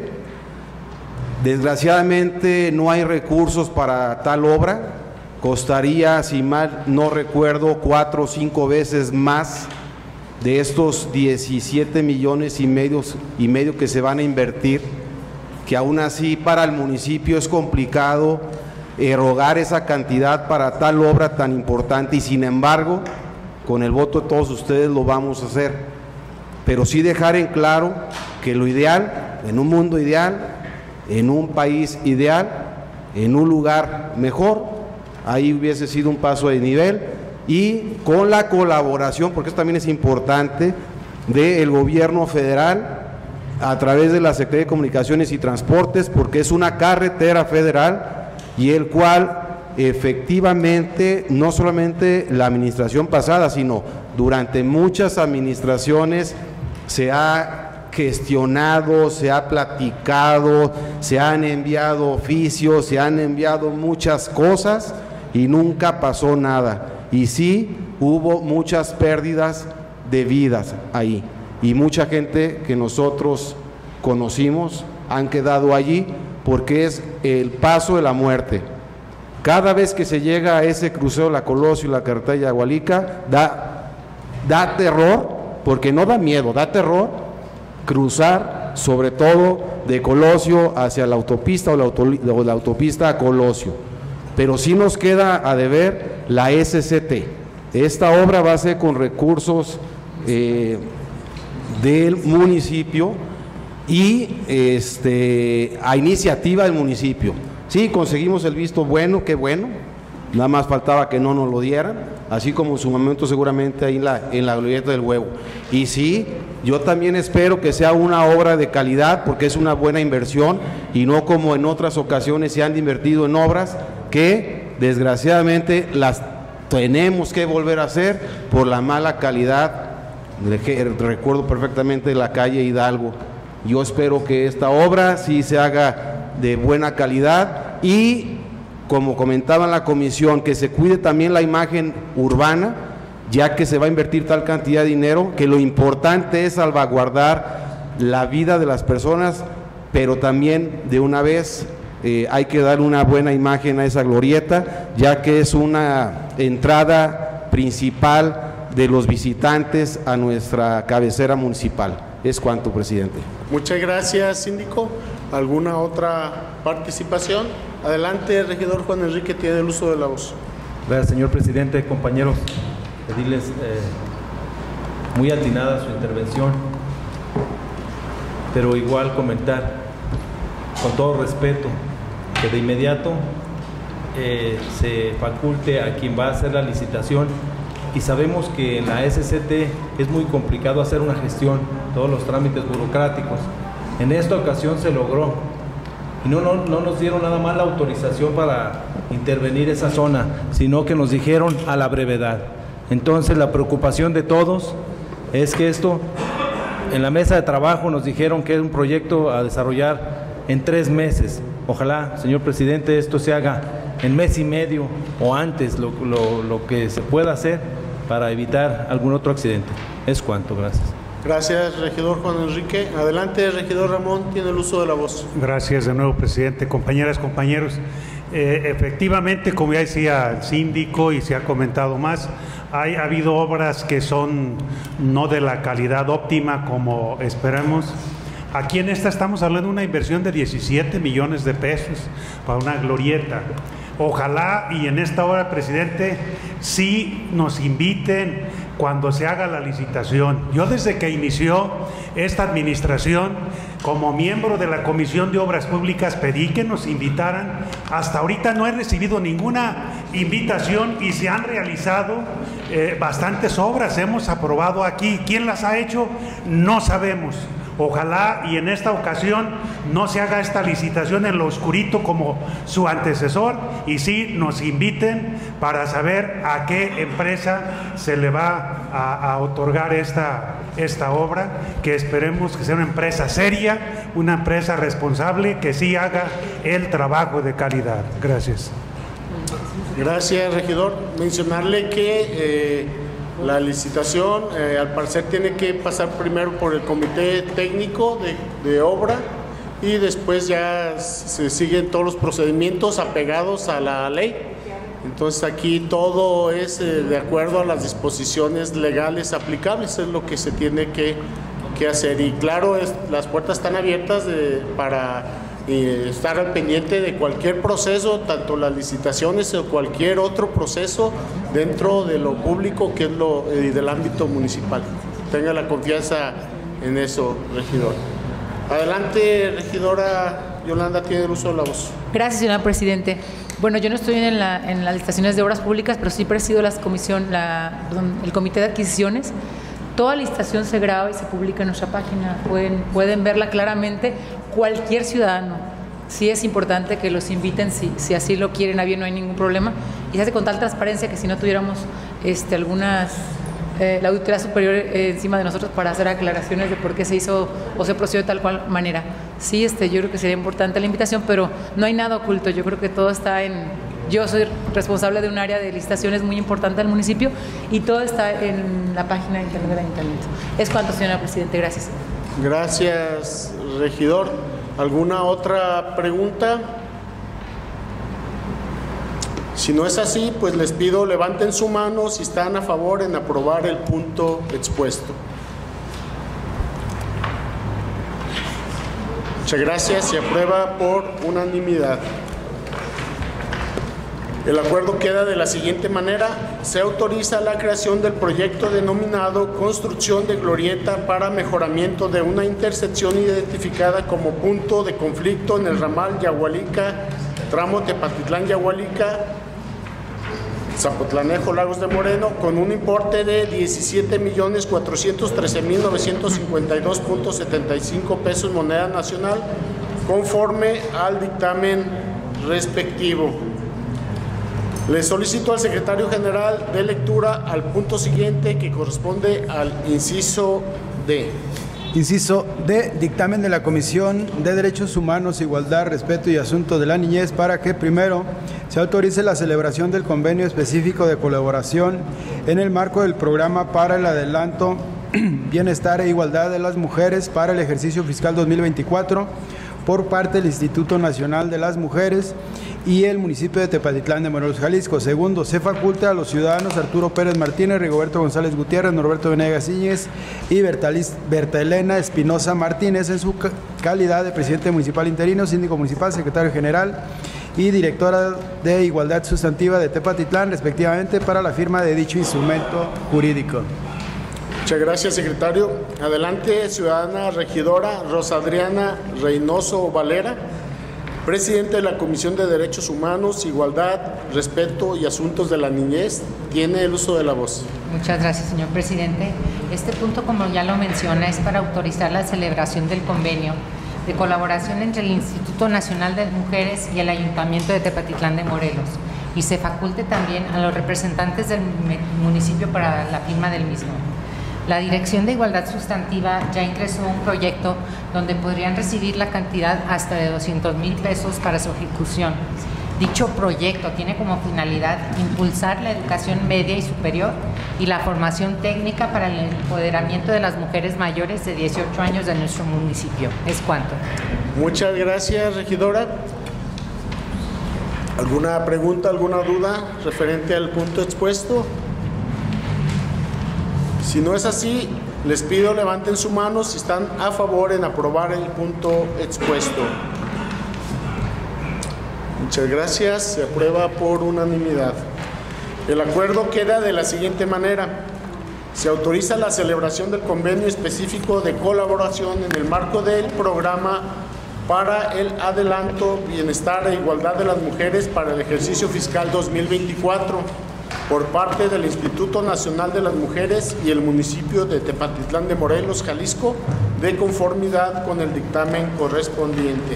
Desgraciadamente no hay recursos para tal obra, costaría, si mal no recuerdo, cuatro o cinco veces más de estos diecisiete millones y medio, y medio que se van a invertir, que aún así para el municipio es complicado erogar esa cantidad para tal obra tan importante, y sin embargo, con el voto de todos ustedes lo vamos a hacer. Pero sí dejar en claro que lo ideal, en un mundo ideal, en un país ideal, en un lugar mejor, ahí hubiese sido un paso de nivel, y con la colaboración, porque esto también es importante, del gobierno federal a través de la Secretaría de Comunicaciones y Transportes, porque es una carretera federal, y el cual efectivamente no solamente la administración pasada, sino durante muchas administraciones se ha gestionado, se ha platicado, se han enviado oficios, se han enviado muchas cosas y nunca pasó nada. Y sí hubo muchas pérdidas de vidas ahí, y mucha gente que nosotros conocimos han quedado allí, porque es el paso de la muerte. Cada vez que se llega a ese crucero La Colosio y la carretera de Yagualica, da, da terror, porque no da miedo, da terror cruzar, sobre todo de Colosio hacia la autopista o la, auto, o la autopista a Colosio. Pero sí nos queda a deber la S C T. Esta obra va a ser con recursos eh, del municipio y este, a iniciativa del municipio. Sí, conseguimos el visto bueno, qué bueno, nada más faltaba que no nos lo dieran, así como en su momento seguramente ahí en la, en la glorieta del Huevo. Y sí, yo también espero que sea una obra de calidad, porque es una buena inversión, y no como en otras ocasiones se han invertido en obras que desgraciadamente las tenemos que volver a hacer por la mala calidad. Recuerdo perfectamente la calle Hidalgo. Yo espero que esta obra sí se haga de buena calidad, y como comentaba en la comisión, que se cuide también la imagen urbana, ya que se va a invertir tal cantidad de dinero, que lo importante es salvaguardar la vida de las personas, pero también de una vez eh, hay que dar una buena imagen a esa glorieta, ya que es una entrada principal de los visitantes a nuestra cabecera municipal. Es cuanto, presidente. Muchas gracias, síndico. ¿Alguna otra participación? Adelante, regidor Juan Enrique, tiene el uso de la voz. Gracias, señor presidente, compañeros. Pedirles eh, muy atinada su intervención, pero igual comentar con todo respeto que de inmediato eh, se faculte a quien va a hacer la licitación, y sabemos que en la S C T es muy complicado hacer una gestión, todos los trámites burocráticos. En esta ocasión se logró, Y no, no, no nos dieron nada más la autorización para intervenir esa zona, sino que nos dijeron a la brevedad. Entonces la preocupación de todos es que esto, en la mesa de trabajo nos dijeron que es un proyecto a desarrollar en tres meses. Ojalá, señor presidente, esto se haga en mes y medio o antes, lo, lo, lo que se pueda hacer para evitar algún otro accidente. Es cuanto, gracias. Gracias, regidor Juan Enrique. Adelante, regidor Ramón, tiene el uso de la voz. Gracias de nuevo, presidente. Compañeras, compañeros, eh, efectivamente, como ya decía el síndico y se ha comentado más, hay, ha habido obras que son no de la calidad óptima como esperamos. Aquí en esta estamos hablando de una inversión de diecisiete millones de pesos para una glorieta. Ojalá y en esta hora, presidente, sí nos inviten cuando se haga la licitación. Yo desde que inició esta administración, como miembro de la Comisión de Obras Públicas, pedí que nos invitaran. Hasta ahorita no he recibido ninguna invitación y se han realizado eh, bastantes obras. Hemos aprobado aquí. ¿Quién las ha hecho? No sabemos. Ojalá y en esta ocasión no se haga esta licitación en lo oscurito como su antecesor y sí nos inviten para saber a qué empresa se le va a, a otorgar esta, esta obra, que esperemos que sea una empresa seria, una empresa responsable, que sí haga el trabajo de calidad. Gracias. Gracias, regidor. Mencionarle que eh, la licitación, eh, al parecer, tiene que pasar primero por el comité técnico de, de obra y después ya se siguen todos los procedimientos apegados a la ley. Entonces aquí todo es eh, de acuerdo a las disposiciones legales aplicables, es lo que se tiene que, que hacer. Y claro, es, las puertas están abiertas de, para eh, estar al pendiente de cualquier proceso, tanto las licitaciones o cualquier otro proceso dentro de lo público que es lo eh, del ámbito municipal. Tenga la confianza en eso, regidor. Adelante, regidora Yolanda, tiene el uso de la voz. Gracias, señor presidente. Bueno, yo no estoy en, la, en las licitaciones de obras públicas, pero sí presido la comisión, la, el comité de adquisiciones. Toda licitación se graba y se publica en nuestra página. Pueden, pueden verla claramente cualquier ciudadano. Sí es importante que los inviten, si, si así lo quieren a bien, no hay ningún problema. Y se hace con tal transparencia que si no tuviéramos este, algunas, eh, la auditoría superior eh, encima de nosotros para hacer aclaraciones de por qué se hizo o se procedió de tal cual manera. Sí, este, yo creo que sería importante la invitación, pero no hay nada oculto. Yo creo que todo está en... Yo soy responsable de un área de licitaciones muy importante del municipio y todo está en la página de internet del ayuntamiento. Es cuanto, señora presidente. Gracias. Gracias, regidor. ¿Alguna otra pregunta? Si no es así, pues les pido levanten su mano si están a favor en aprobar el punto expuesto. Muchas gracias. Se aprueba por unanimidad. El acuerdo queda de la siguiente manera. Se autoriza la creación del proyecto denominado Construcción de Glorieta para mejoramiento de una intersección identificada como punto de conflicto en el ramal Yahualica, tramo Tepatitlán-Yahualica, Zapotlanejo, Lagos de Moreno, con un importe de diecisiete millones cuatrocientos trece mil novecientos cincuenta y dos punto setenta y cinco pesos moneda nacional, conforme al dictamen respectivo. Le solicito al secretario general de lectura al punto siguiente, que corresponde al inciso D. Inciso D, dictamen de la Comisión de Derechos Humanos, Igualdad, Respeto y Asuntos de la Niñez para que, primero, se autorice la celebración del convenio específico de colaboración en el marco del programa para el adelanto, bienestar e igualdad de las mujeres para el ejercicio fiscal dos mil veinticuatro por parte del Instituto Nacional de las Mujeres y el municipio de Tepatitlán de Morelos, Jalisco. Segundo, se faculta a los ciudadanos Arturo Pérez Martínez, Rigoberto González Gutiérrez, Norberto Venegas Íñiguez y Bertalis, Berta-Elena Espinosa Martínez en su calidad de presidente municipal interino, síndico municipal, secretario general y directora de Igualdad Sustantiva de Tepatitlán, respectivamente, para la firma de dicho instrumento jurídico. Muchas gracias, secretario. Adelante, ciudadana regidora Rosa Adriana Reynoso Valera, presidente de la Comisión de Derechos Humanos, Igualdad, Respeto y Asuntos de la Niñez. Tiene el uso de la voz. Muchas gracias, señor presidente. Este punto, como ya lo menciona, es para autorizar la celebración del convenio de colaboración entre el Instituto Nacional de Mujeres y el Ayuntamiento de Tepatitlán de Morelos, y se faculte también a los representantes del municipio para la firma del mismo. La Dirección de Igualdad Sustantiva ya ingresó un proyecto donde podrían recibir la cantidad hasta de doscientos mil pesos para su ejecución. Dicho proyecto tiene como finalidad impulsar la educación media y superior y la formación técnica para el empoderamiento de las mujeres mayores de dieciocho años de nuestro municipio. Es cuanto. Muchas gracias, regidora. ¿Alguna pregunta, alguna duda referente al punto expuesto? Si no es así, les pido levanten su mano si están a favor en aprobar el punto expuesto. Muchas gracias. Se aprueba por unanimidad. El acuerdo queda de la siguiente manera. Se autoriza la celebración del convenio específico de colaboración en el marco del programa para el adelanto, bienestar e igualdad de las mujeres para el ejercicio fiscal dos mil veinticuatro por parte del Instituto Nacional de las Mujeres y el municipio de Tepatitlán de Morelos, Jalisco, de conformidad con el dictamen correspondiente.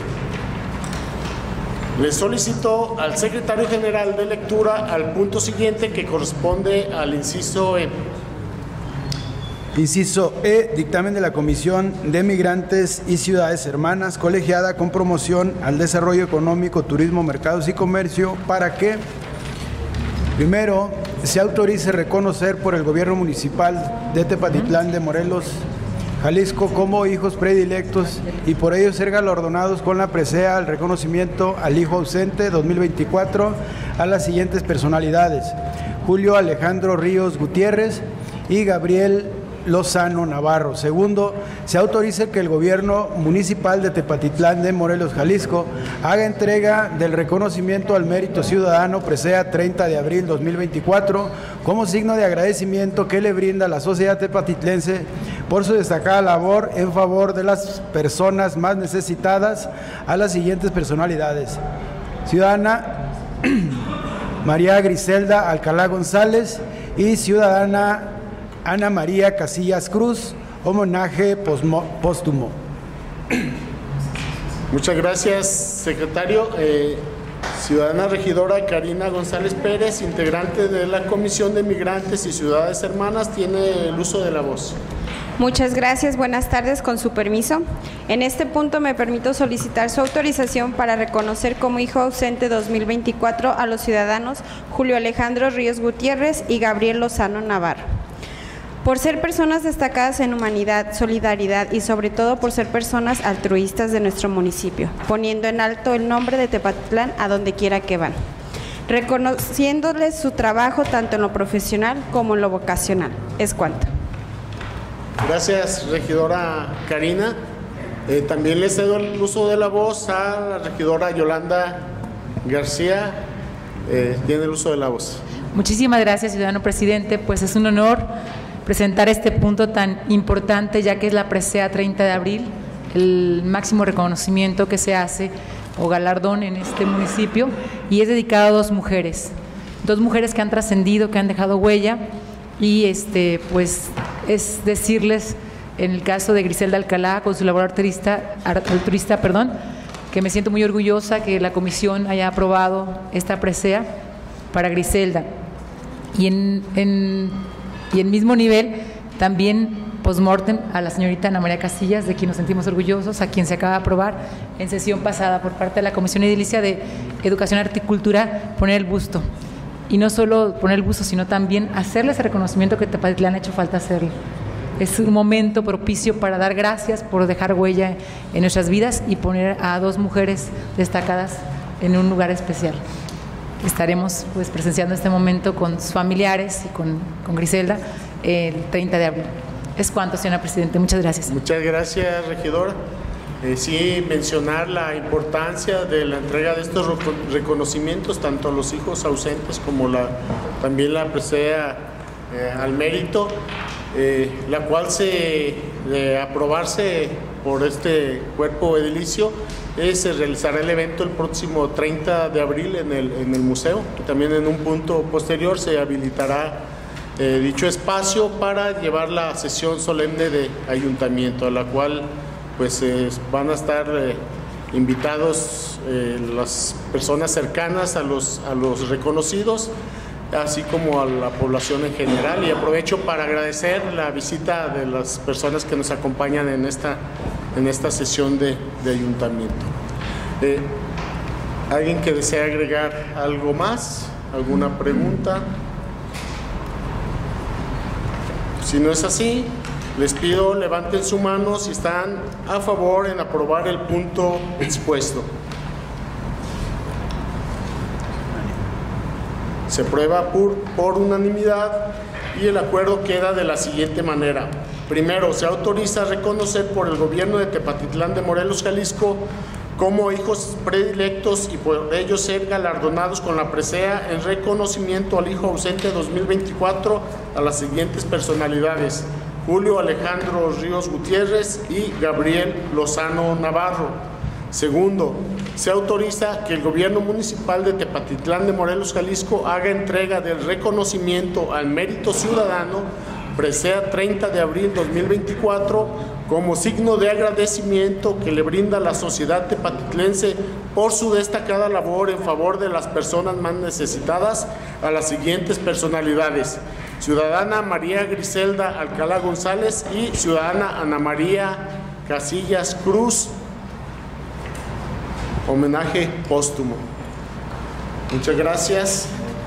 Le solicito al secretario general de lectura al punto siguiente, que corresponde al inciso E. Inciso E, dictamen de la Comisión de Migrantes y Ciudades Hermanas, colegiada con promoción al desarrollo económico, turismo, mercados y comercio, para que, primero, se autorice reconocer por el gobierno municipal de Tepatitlán de Morelos, Jalisco, como hijos predilectos y por ello ser galardonados con la presea al reconocimiento al hijo ausente dos mil veinticuatro a las siguientes personalidades: Julio Alejandro Ríos Gutiérrez y Gabriel Lozano Navarro. Segundo, se autoriza que el gobierno municipal de Tepatitlán de Morelos, Jalisco, haga entrega del reconocimiento al mérito ciudadano presea treinta de abril dos mil veinticuatro como signo de agradecimiento que le brinda la sociedad tepatitlense por su destacada labor en favor de las personas más necesitadas a las siguientes personalidades: ciudadana María Griselda Alcalá González y ciudadana Ana María Casillas Cruz, homenaje póstumo. Muchas gracias, secretario. Eh, ciudadana regidora Karina González Pérez, integrante de la Comisión de Migrantes y Ciudades Hermanas, tiene el uso de la voz. Muchas gracias, buenas tardes, con su permiso. En este punto me permito solicitar su autorización para reconocer como hijo ausente dos mil veinticuatro a los ciudadanos Julio Alejandro Ríos Gutiérrez y Gabriel Lozano Navarro, por ser personas destacadas en humanidad, solidaridad y sobre todo por ser personas altruistas de nuestro municipio, poniendo en alto el nombre de Tepatitlán a donde quiera que van, reconociéndoles su trabajo tanto en lo profesional como en lo vocacional. Es cuanto. Gracias, regidora Karina. Eh, también le cedo el uso de la voz a la regidora Yolanda García. Eh, tiene el uso de la voz. Muchísimas gracias, ciudadano presidente. Pues es un honor presentar este punto tan importante, ya que es la presea treinta de abril, el máximo reconocimiento que se hace o galardón en este municipio, y es dedicado a dos mujeres, dos mujeres que han trascendido, que han dejado huella, y este pues es decirles, en el caso de Griselda Alcalá, con su labor altruista, altruista, perdón, que me siento muy orgullosa que la comisión haya aprobado esta presea para Griselda. Y en, en, y en mismo nivel, también post-mortem a la señorita Ana María Casillas, de quien nos sentimos orgullosos, a quien se acaba de aprobar en sesión pasada por parte de la Comisión Edilicia de Educación y Cultura, poner el busto. Y no solo poner el busto, sino también hacerle ese reconocimiento que Tepatitlán ha hecho falta hacerlo. Es un momento propicio para dar gracias por dejar huella en nuestras vidas y poner a dos mujeres destacadas en un lugar especial. Estaremos pues presenciando este momento con sus familiares y con, con Griselda el treinta de abril. Es cuanto, señora Presidente. Muchas gracias. Muchas gracias, regidora. Eh, sí, mencionar la importancia de la entrega de estos reconocimientos, tanto a los hijos ausentes como la, también la presea eh, al mérito, eh, la cual se, de aprobarse por este cuerpo edilicio, eh, se realizará el evento el próximo treinta de abril en el, en el museo, y también en un punto posterior se habilitará eh, dicho espacio para llevar la sesión solemne de ayuntamiento, a la cual pues eh, van a estar eh, invitados eh, las personas cercanas a los, a los reconocidos, así como a la población en general, y aprovecho para agradecer la visita de las personas que nos acompañan en esta, en esta sesión de, de ayuntamiento. Eh, ¿Alguien que desea agregar algo más? ¿Alguna pregunta? Si no es así, les pido levanten su mano si están a favor en aprobar el punto expuesto. Se aprueba por, por unanimidad y el acuerdo queda de la siguiente manera. Primero, se autoriza a reconocer por el gobierno de Tepatitlán de Morelos, Jalisco, como hijos predilectos y por ello ser galardonados con la presea en reconocimiento al hijo ausente dos mil veinticuatro a las siguientes personalidades: Julio Alejandro Ríos Gutiérrez y Gabriel Lozano Navarro. Segundo, se autoriza que el gobierno municipal de Tepatitlán de Morelos, Jalisco, haga entrega del reconocimiento al mérito ciudadano, presea treinta de abril dos mil veinticuatro, como signo de agradecimiento que le brinda la sociedad tepatitlense por su destacada labor en favor de las personas más necesitadas, a las siguientes personalidades: ciudadana María Griselda Alcalá González y ciudadana Ana María Casillas Cruz. Homenaje póstumo. Muchas gracias.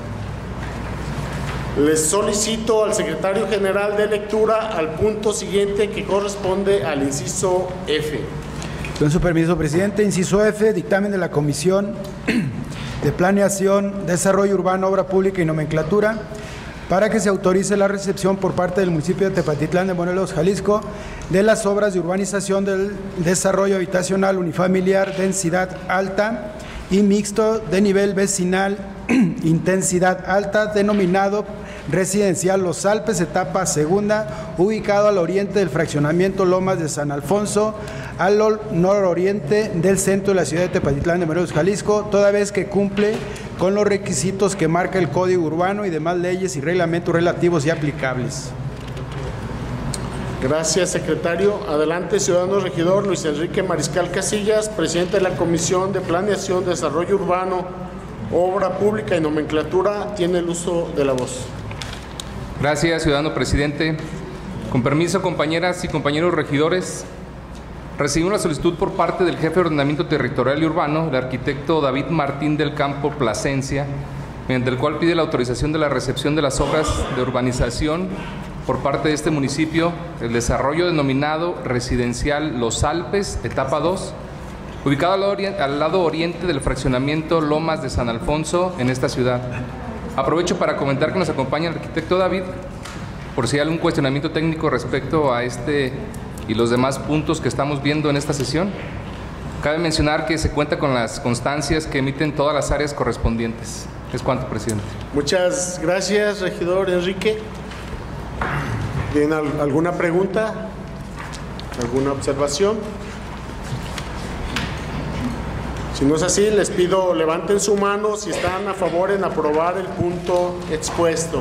Les solicito al secretario general de lectura al punto siguiente, que corresponde al inciso F. Con su permiso, presidente. Inciso F, dictamen de la Comisión de Planeación, Desarrollo Urbano, Obra Pública y Nomenclatura, para que se autorice la recepción por parte del municipio de Tepatitlán de Morelos, Jalisco, de las obras de urbanización del desarrollo habitacional unifamiliar, densidad alta y mixto de nivel vecinal, intensidad alta, denominado residencial Los Alpes, etapa segunda, ubicado al oriente del fraccionamiento Lomas de San Alfonso, al nororiente del centro de la ciudad de Tepatitlán de Morelos, Jalisco, toda vez que cumple con los requisitos que marca el Código Urbano y demás leyes y reglamentos relativos y aplicables. Gracias, secretario. Adelante, ciudadano regidor Luis Enrique Mariscal Casillas, presidente de la Comisión de Planeación, Desarrollo Urbano, Obra Pública y Nomenclatura, tiene el uso de la voz. Gracias, ciudadano presidente. Con permiso, compañeras y compañeros regidores, recibimos una solicitud por parte del jefe de Ordenamiento Territorial y Urbano, el arquitecto David Martín del Campo Plasencia, mediante el cual pide la autorización de la recepción de las obras de urbanización por parte de este municipio, el desarrollo denominado residencial Los Alpes, etapa dos, ubicado al, orient, al lado oriente del fraccionamiento Lomas de San Alfonso en esta ciudad. Aprovecho para comentar que nos acompaña el arquitecto David, por si hay algún cuestionamiento técnico respecto a este y los demás puntos que estamos viendo en esta sesión. Cabe mencionar que se cuenta con las constancias que emiten todas las áreas correspondientes. Es cuanto, presidente. Muchas gracias, regidor Enrique. ¿Tienen alguna pregunta? ¿Alguna observación? Si no es así, les pido levanten su mano si están a favor en aprobar el punto expuesto.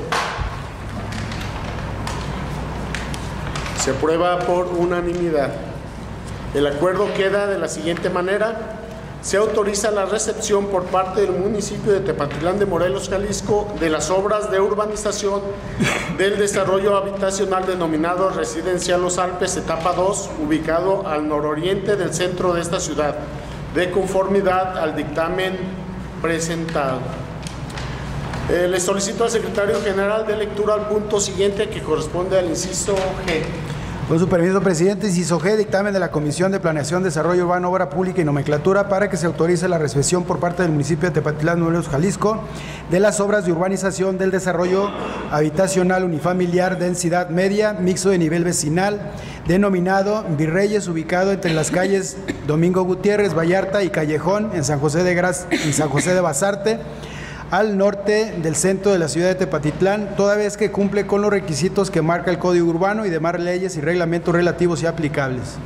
Se aprueba por unanimidad. El acuerdo queda de la siguiente manera. Se autoriza la recepción por parte del municipio de Tepatitlán de Morelos, Jalisco, de las obras de urbanización del desarrollo habitacional denominado Residencial Los Alpes, etapa dos, ubicado al nororiente del centro de esta ciudad, de conformidad al dictamen presentado. Eh, le solicito al secretario general de lectura al punto siguiente, que corresponde al inciso G. Con su permiso, presidente, inciso G, dictamen de la Comisión de Planeación, Desarrollo Urbano, Obra Pública y Nomenclatura, para que se autorice la recepción por parte del municipio de Tepatitlán de Morelos, Jalisco, de las obras de urbanización del desarrollo habitacional unifamiliar, densidad media, mixto de nivel vecinal, denominado Virreyes, ubicado entre las calles Domingo Gutiérrez, Vallarta y Callejón, en San José de Gras, en San José de Basarte, al norte del centro de la ciudad de Tepatitlán, toda vez que cumple con los requisitos que marca el Código Urbano y demás leyes y reglamentos relativos y aplicables.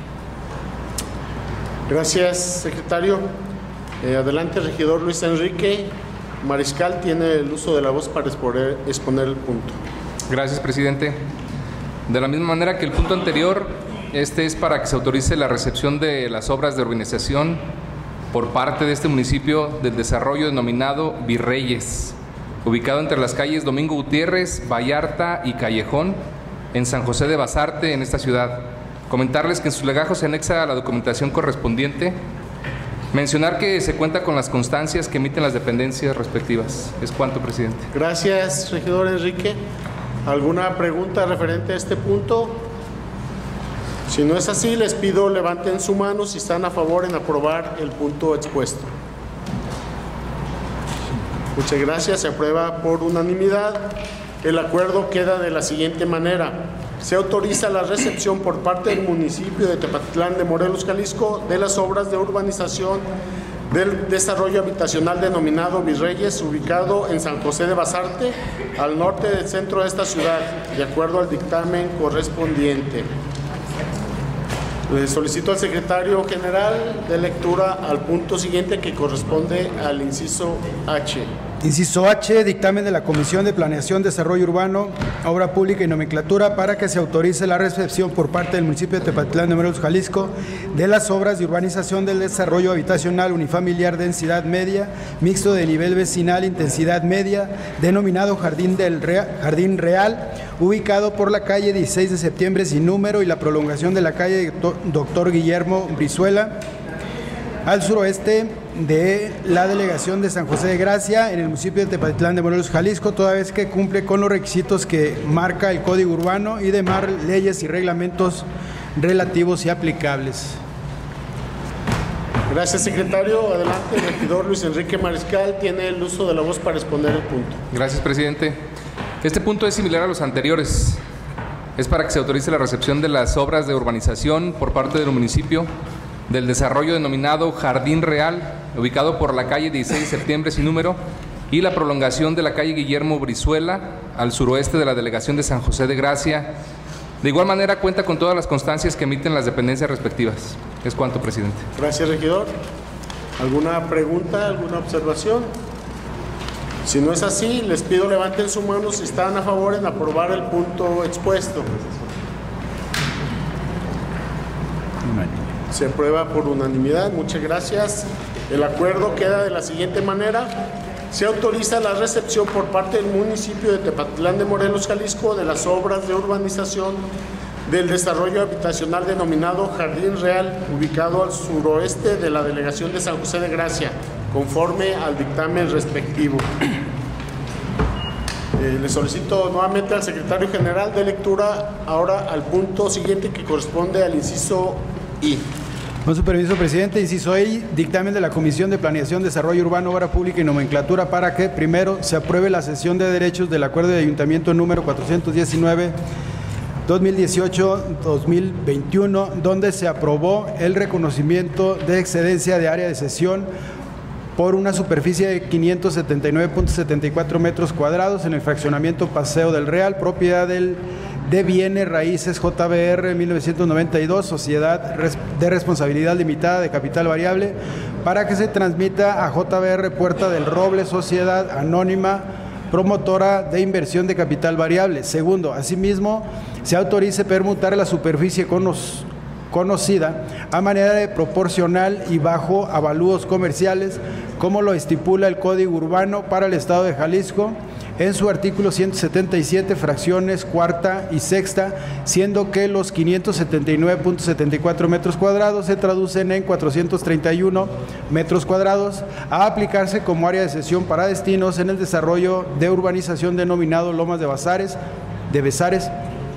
Gracias, secretario. Eh, adelante, regidor Luis Enrique Mariscal, tiene el uso de la voz para exponer, exponer el punto. Gracias, presidente. De la misma manera que el punto anterior, Este es para que se autorice la recepción de las obras de urbanización por parte de este municipio del desarrollo denominado Virreyes, ubicado entre las calles Domingo Gutiérrez, Vallarta y Callejón, en San José de Basarte, en esta ciudad. Comentarles que en sus legajos se anexa la documentación correspondiente. Mencionar que se cuenta con las constancias que emiten las dependencias respectivas. Es cuanto, presidente. Gracias, regidor Enrique. ¿Alguna pregunta referente a este punto? Si no es así, les pido levanten su mano si están a favor en aprobar el punto expuesto. Muchas gracias. Se aprueba por unanimidad. El acuerdo queda de la siguiente manera. Se autoriza la recepción por parte del municipio de Tepatitlán de Morelos, Jalisco, de las obras de urbanización del desarrollo habitacional denominado Virreyes, ubicado en San José de Basarte, al norte del centro de esta ciudad, de acuerdo al dictamen correspondiente. Le solicito al secretario general de lectura al punto siguiente, que corresponde al inciso H. Inciso H, dictamen de la Comisión de Planeación, Desarrollo Urbano, Obra Pública y Nomenclatura para que se autorice la recepción por parte del municipio de Tepatitlán de Morelos, Jalisco, de las obras de urbanización del desarrollo habitacional unifamiliar densidad media, mixto de nivel vecinal intensidad media, denominado Jardín, del Real, Jardín Real, ubicado por la calle dieciséis de septiembre sin número y la prolongación de la calle Doctor Guillermo Brizuela, al suroeste de la delegación de San José de Gracia, en el municipio de Tepatitlán de Morelos, Jalisco, toda vez que cumple con los requisitos que marca el Código Urbano y demás leyes y reglamentos relativos y aplicables. Gracias, secretario. Adelante, el regidor Luis Enrique Mariscal tiene el uso de la voz para responder el punto. Gracias, presidente. Este punto es similar a los anteriores. Es para que se autorice la recepción de las obras de urbanización por parte del municipio del desarrollo denominado Jardín Real, ubicado por la calle dieciséis de septiembre sin número, y la prolongación de la calle Guillermo Brizuela, al suroeste de la delegación de San José de Gracia. De igual manera, cuenta con todas las constancias que emiten las dependencias respectivas. Es cuanto, presidente. Gracias, regidor. ¿Alguna pregunta, alguna observación? Si no es así, les pido levanten su mano si están a favor en aprobar el punto expuesto. Se aprueba por unanimidad. Muchas gracias. El acuerdo queda de la siguiente manera. Se autoriza la recepción por parte del municipio de Tepatitlán de Morelos, Jalisco, de las obras de urbanización del desarrollo habitacional denominado Jardín Real, ubicado al suroeste de la delegación de San José de Gracia, conforme al dictamen respectivo. Eh, le solicito nuevamente al secretario general de lectura ahora al punto siguiente, que corresponde al inciso I. Con su permiso, presidente, inciso I, dictamen de la Comisión de Planeación, Desarrollo Urbano, Obra Pública y Nomenclatura para que, primero, se apruebe la cesión de derechos del Acuerdo de Ayuntamiento número cuatrocientos diecinueve, dos mil dieciocho dos mil veintiuno, donde se aprobó el reconocimiento de excedencia de área de cesión por una superficie de quinientos setenta y nueve punto setenta y cuatro metros cuadrados en el fraccionamiento Paseo del Real, propiedad del de Bienes Raíces J B R mil novecientos noventa y dos, Sociedad de Responsabilidad Limitada de Capital Variable, para que se transmita a J B R Puerta del Roble, Sociedad Anónima Promotora de Inversión de Capital Variable. Segundo, asimismo, se autorice permutar la superficie conos conocida a manera de proporcional y bajo avalúos comerciales, como lo estipula el Código Urbano para el Estado de Jalisco en su artículo ciento setenta y siete, fracciones cuarta y sexta, siendo que los quinientos setenta y nueve punto setenta y cuatro metros cuadrados se traducen en cuatrocientos treinta y uno metros cuadrados, a aplicarse como área de cesión para destinos en el desarrollo de urbanización denominado Lomas de Bazares, de Besares,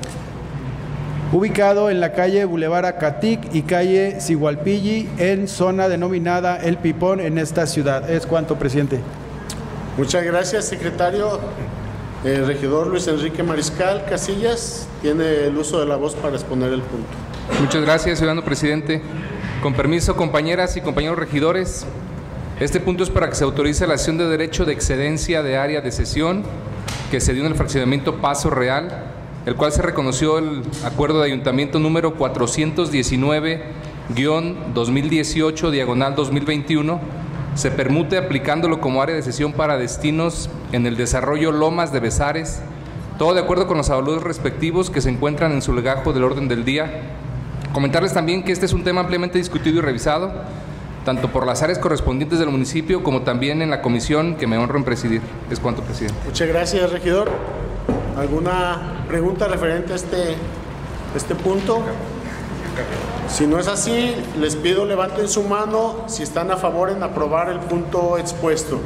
ubicado en la calle Boulevard Acatic y calle Sigualpilli, en zona denominada El Pipón, en esta ciudad. Es cuanto, presidente. Muchas gracias, secretario. El regidor Luis Enrique Mariscal Casillas tiene el uso de la voz para exponer el punto. Muchas gracias, ciudadano presidente. Con permiso, compañeras y compañeros regidores, este punto es para que se autorice la acción de derecho de excedencia de área de cesión que se dio en el fraccionamiento Paso Real, el cual se reconoció el acuerdo de ayuntamiento número cuatrocientos diecinueve guión dos mil dieciocho diagonal dos mil veintiuno, se permute aplicándolo como área de cesión para destinos en el desarrollo Lomas de Besares, todo de acuerdo con los avalúos respectivos que se encuentran en su legajo del orden del día. Comentarles también que este es un tema ampliamente discutido y revisado, tanto por las áreas correspondientes del municipio como también en la comisión que me honro en presidir. Es cuanto, presidente. Muchas gracias, regidor. ¿Alguna pregunta referente a este, este punto? Si no es así, les pido levanten su mano si están a favor en aprobar el punto expuesto.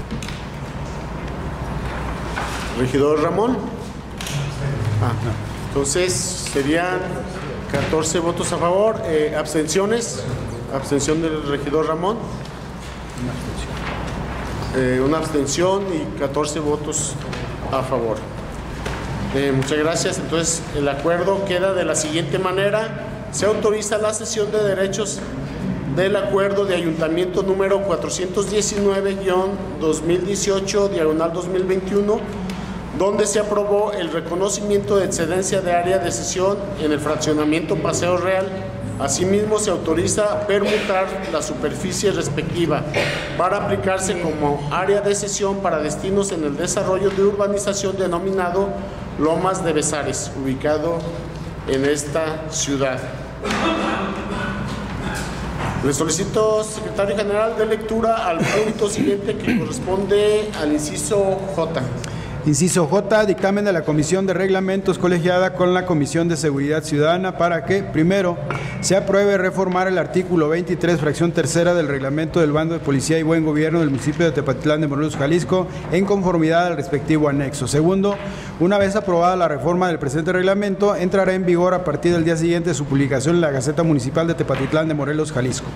Regidor Ramón. Ah, entonces serían catorce votos a favor. Eh, abstenciones. Abstención del regidor Ramón. Eh, una abstención y catorce votos a favor. Eh, muchas gracias. Entonces el acuerdo queda de la siguiente manera. Se autoriza la cesión de derechos del acuerdo de ayuntamiento número cuatrocientos diecinueve guión dos mil dieciocho diagonal dos mil veintiuno, donde se aprobó el reconocimiento de excedencia de área de cesión en el fraccionamiento Paseo Real. Asimismo, se autoriza permutar la superficie respectiva para aplicarse como área de cesión para destinos en el desarrollo de urbanización denominado Lomas de Bezares, ubicado en esta ciudad. Le solicito, secretario general, de lectura al punto siguiente que corresponde al inciso J. Inciso J, dictamen de la Comisión de Reglamentos colegiada con la Comisión de Seguridad Ciudadana para que, primero, se apruebe reformar el artículo veintitrés, fracción tercera del Reglamento del Bando de Policía y Buen Gobierno del municipio de Tepatitlán de Morelos, Jalisco, en conformidad al respectivo anexo. Segundo, una vez aprobada la reforma del presente reglamento, entrará en vigor a partir del día siguiente de su publicación en la Gaceta Municipal de Tepatitlán de Morelos, Jalisco.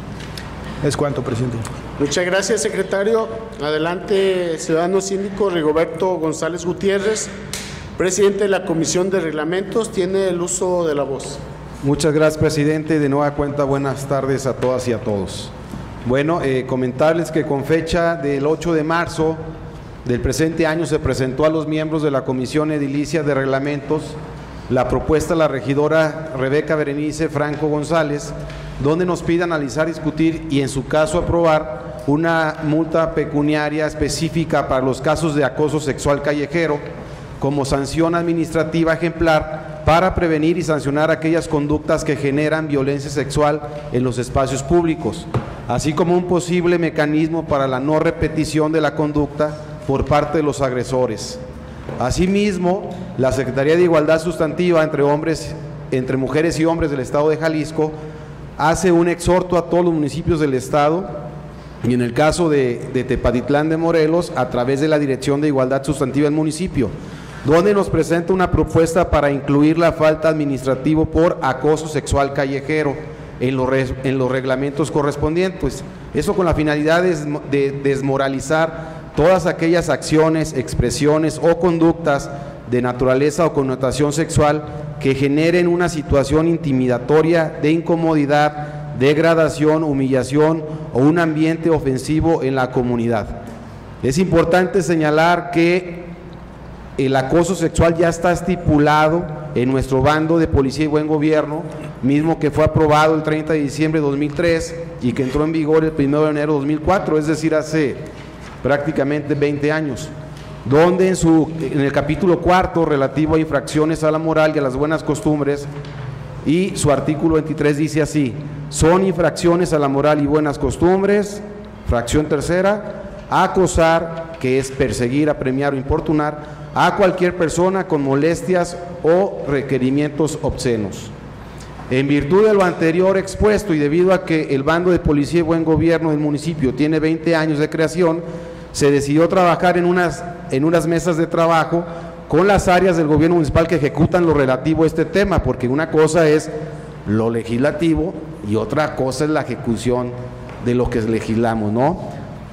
Es cuanto, presidente. Muchas gracias, secretario. Adelante, ciudadano síndico Rigoberto González Gutiérrez, presidente de la Comisión de Reglamentos, tiene el uso de la voz. Muchas gracias, presidente. De nueva cuenta, buenas tardes a todas y a todos. Bueno, eh, comentarles que con fecha del ocho de marzo del presente año se presentó a los miembros de la Comisión Edilicia de Reglamentos la propuesta de la regidora Rebeca Berenice Franco González, donde nos pide analizar, discutir y en su caso aprobar una multa pecuniaria específica para los casos de acoso sexual callejero como sanción administrativa ejemplar para prevenir y sancionar aquellas conductas que generan violencia sexual en los espacios públicos, así como un posible mecanismo para la no repetición de la conducta por parte de los agresores. Asimismo, la Secretaría de Igualdad Sustantiva entre hombres, entre mujeres y hombres del Estado de Jalisco hace un exhorto a todos los municipios del Estado y en el caso de, de Tepatitlán de Morelos a través de la Dirección de Igualdad Sustantiva del municipio, donde nos presenta una propuesta para incluir la falta administrativa por acoso sexual callejero en los, en los reglamentos correspondientes. Eso con la finalidad de, de desmoralizar todas aquellas acciones, expresiones o conductas de naturaleza o connotación sexual que generen una situación intimidatoria de incomodidad, degradación, humillación o un ambiente ofensivo en la comunidad. Es importante señalar que el acoso sexual ya está estipulado en nuestro bando de Policía y Buen Gobierno, mismo que fue aprobado el treinta de diciembre de dos mil tres y que entró en vigor el primero de enero de dos mil cuatro, es decir, hace prácticamente veinte años, donde en, su, en el capítulo cuarto relativo a infracciones a la moral y a las buenas costumbres y su artículo veintitrés dice así: son infracciones a la moral y buenas costumbres, fracción tercera, acosar, que es perseguir, apremiar o importunar a cualquier persona con molestias o requerimientos obscenos. En virtud de lo anterior expuesto y debido a que el bando de Policía y Buen Gobierno del municipio tiene veinte años de creación, se decidió trabajar en unas, en unas mesas de trabajo con las áreas del gobierno municipal que ejecutan lo relativo a este tema, porque una cosa es lo legislativo y otra cosa es la ejecución de lo que legislamos, ¿no?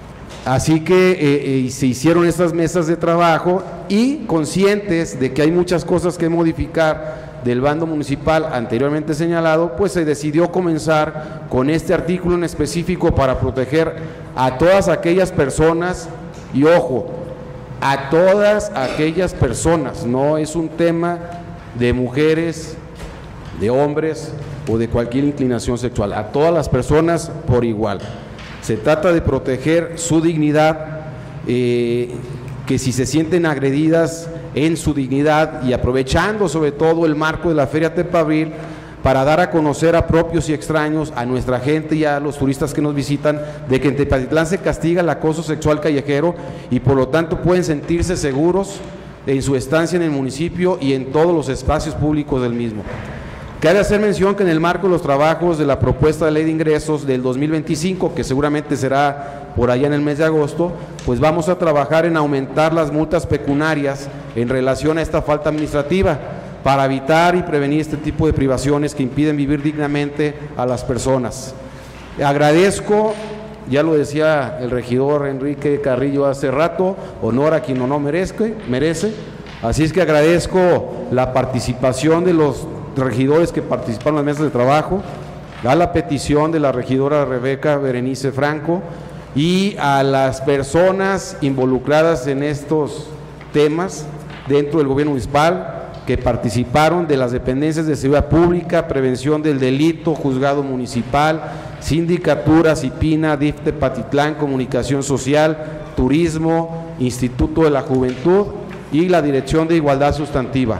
Así que eh, eh, se hicieron estas mesas de trabajo y conscientes de que hay muchas cosas que modificar del bando municipal anteriormente señalado, pues se decidió comenzar con este artículo en específico para proteger a todas aquellas personas y ojo, a todas aquellas personas, no es un tema de mujeres, de hombres o de cualquier inclinación sexual, a todas las personas por igual. Se trata de proteger su dignidad, eh, que si se sienten agredidas en su dignidad y aprovechando sobre todo el marco de la Feria Tepabril para dar a conocer a propios y extraños, a nuestra gente y a los turistas que nos visitan, de que en Tepatitlán se castiga el acoso sexual callejero y por lo tanto pueden sentirse seguros en su estancia en el municipio y en todos los espacios públicos del mismo. Cabe hacer mención que en el marco de los trabajos de la propuesta de ley de ingresos del dos mil veinticinco, que seguramente será por allá en el mes de agosto, pues vamos a trabajar en aumentar las multas pecuniarias en relación a esta falta administrativa, para evitar y prevenir este tipo de privaciones que impiden vivir dignamente a las personas. Agradezco, ya lo decía el regidor Enrique Carrillo hace rato, honor a quien no merezca, merece, así es que agradezco la participación de los regidores que participaron en las mesas de trabajo, a la petición de la regidora Rebeca Berenice Franco y a las personas involucradas en estos temas dentro del gobierno municipal, que participaron de las dependencias de seguridad pública, prevención del delito, juzgado municipal, sindicaturas, IPINA, D I F Tepatitlán, comunicación social, turismo, Instituto de la Juventud y la Dirección de Igualdad Sustantiva.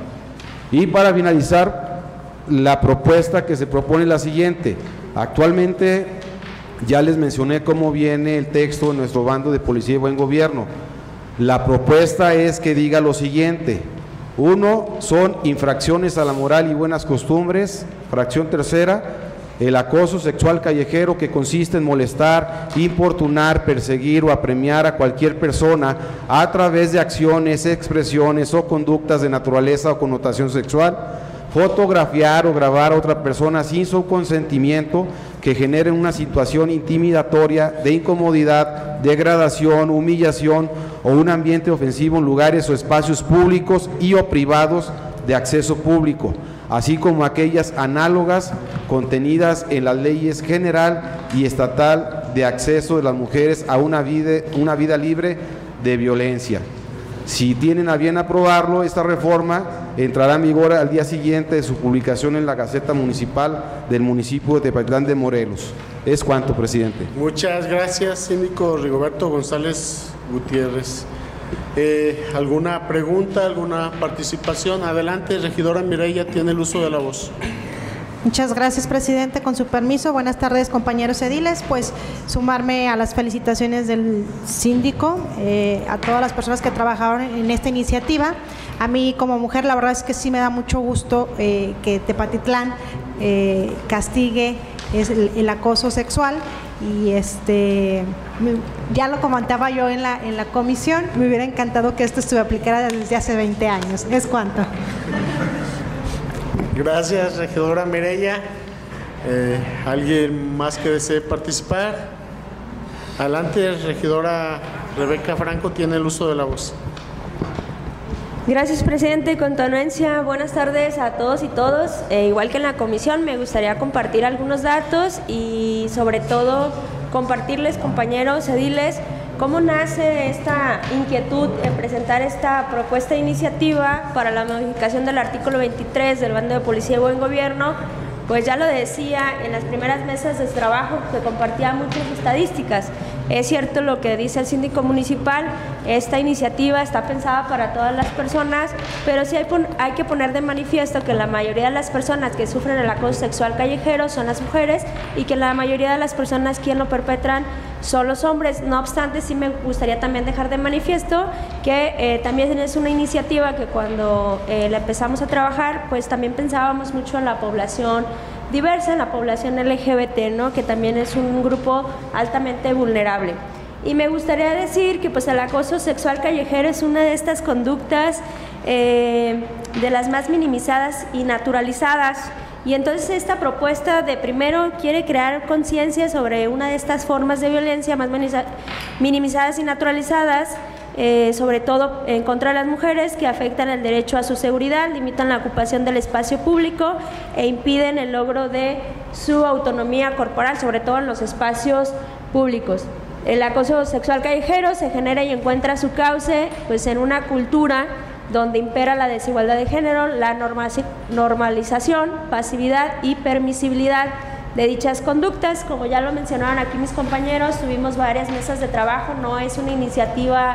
Y para finalizar, la propuesta que se propone es la siguiente. Actualmente ya les mencioné cómo viene el texto de nuestro bando de Policía y Buen Gobierno. La propuesta es que diga lo siguiente: uno, son infracciones a la moral y buenas costumbres. Fracción tercera, el acoso sexual callejero, que consiste en molestar, importunar, perseguir o apremiar a cualquier persona a través de acciones, expresiones o conductas de naturaleza o connotación sexual. Fotografiar o grabar a otra persona sin su consentimiento, que generen una situación intimidatoria, de incomodidad, degradación, humillación o un ambiente ofensivo en lugares o espacios públicos y o privados de acceso público, así como aquellas análogas contenidas en las leyes general y estatal de acceso de las mujeres a una vida, una vida libre de violencia. Si tienen a bien aprobarlo, esta reforma entrará en vigor al día siguiente de su publicación en la Gaceta Municipal del municipio de Tepatitlán de Morelos. Es cuanto, presidente. Muchas gracias, síndico Rigoberto González Gutiérrez. Eh, ¿Alguna pregunta, alguna participación? Adelante, regidora Mireya, tiene el uso de la voz. Muchas gracias, presidente. Con su permiso, buenas tardes, compañeros ediles. Pues sumarme a las felicitaciones del síndico, eh, a todas las personas que trabajaron en esta iniciativa. A mí como mujer, la verdad es que sí me da mucho gusto eh, que Tepatitlán eh, castigue el, el acoso sexual. Y este ya lo comentaba yo en la, en la comisión, me hubiera encantado que esto estuviera aplicado desde hace veinte años. Es cuanto. Gracias, regidora Mireya. Eh, ¿Alguien más que desee participar? Adelante, regidora Rebeca Franco, tiene el uso de la voz. Gracias, presidente. Con tu anuencia, buenas tardes a todos y todos. Eh, igual que en la comisión, me gustaría compartir algunos datos y sobre todo compartirles, compañeros ediles, cómo nace esta inquietud en presentar esta propuesta de iniciativa para la modificación del artículo veintitrés del Bando de Policía y Buen Gobierno. Pues ya lo decía en las primeras mesas de trabajo, que compartía muchas estadísticas. Es cierto lo que dice el síndico municipal, esta iniciativa está pensada para todas las personas, pero sí hay, hay que poner de manifiesto que la mayoría de las personas que sufren el acoso sexual callejero son las mujeres y que la mayoría de las personas quien lo perpetran son los hombres. No obstante, sí me gustaría también dejar de manifiesto que eh, también es una iniciativa que cuando eh, la empezamos a trabajar, pues también pensábamos mucho en la población diversa, en la población L G B T, ¿no?, que también es un grupo altamente vulnerable. Y me gustaría decir que pues el acoso sexual callejero es una de estas conductas eh, de las más minimizadas y naturalizadas. Y entonces esta propuesta de primero quiere crear conciencia sobre una de estas formas de violencia más minimizadas y naturalizadas, eh, sobre todo en contra de las mujeres, que afectan el derecho a su seguridad, limitan la ocupación del espacio público e impiden el logro de su autonomía corporal, sobre todo en los espacios públicos. El acoso sexual callejero se genera y encuentra su cauce pues en una cultura donde impera la desigualdad de género, la normalización, pasividad y permisibilidad de dichas conductas. Como ya lo mencionaron aquí mis compañeros, tuvimos varias mesas de trabajo, no es una iniciativa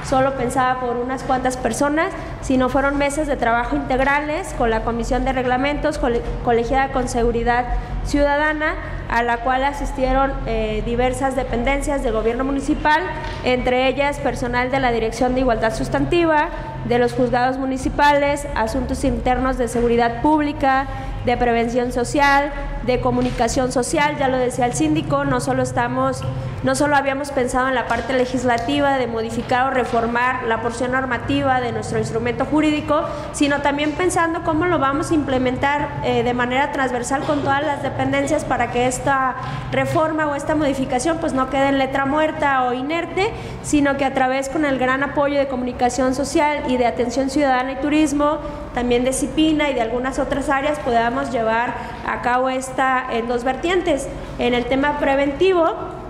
solo pensada por unas cuantas personas, sino fueron mesas de trabajo integrales con la Comisión de Reglamentos, colegiada con Seguridad Ciudadana, a la cual asistieron eh, diversas dependencias del gobierno municipal, entre ellas personal de la Dirección de Igualdad Sustantiva, de los juzgados municipales, asuntos internos de seguridad pública, de prevención social, de comunicación social. Ya lo decía el síndico, no solo estamos, no solo habíamos pensado en la parte legislativa de modificar o reformar la porción normativa de nuestro instrumento jurídico, sino también pensando cómo lo vamos a implementar eh, de manera transversal con todas las dependencias para que esta reforma o esta modificación pues no quede en letra muerta o inerte, sino que a través con el gran apoyo de comunicación social y de atención ciudadana y turismo, también de CIPINA y de algunas otras áreas, podamos llevar a cabo esta en dos vertientes, en el tema preventivo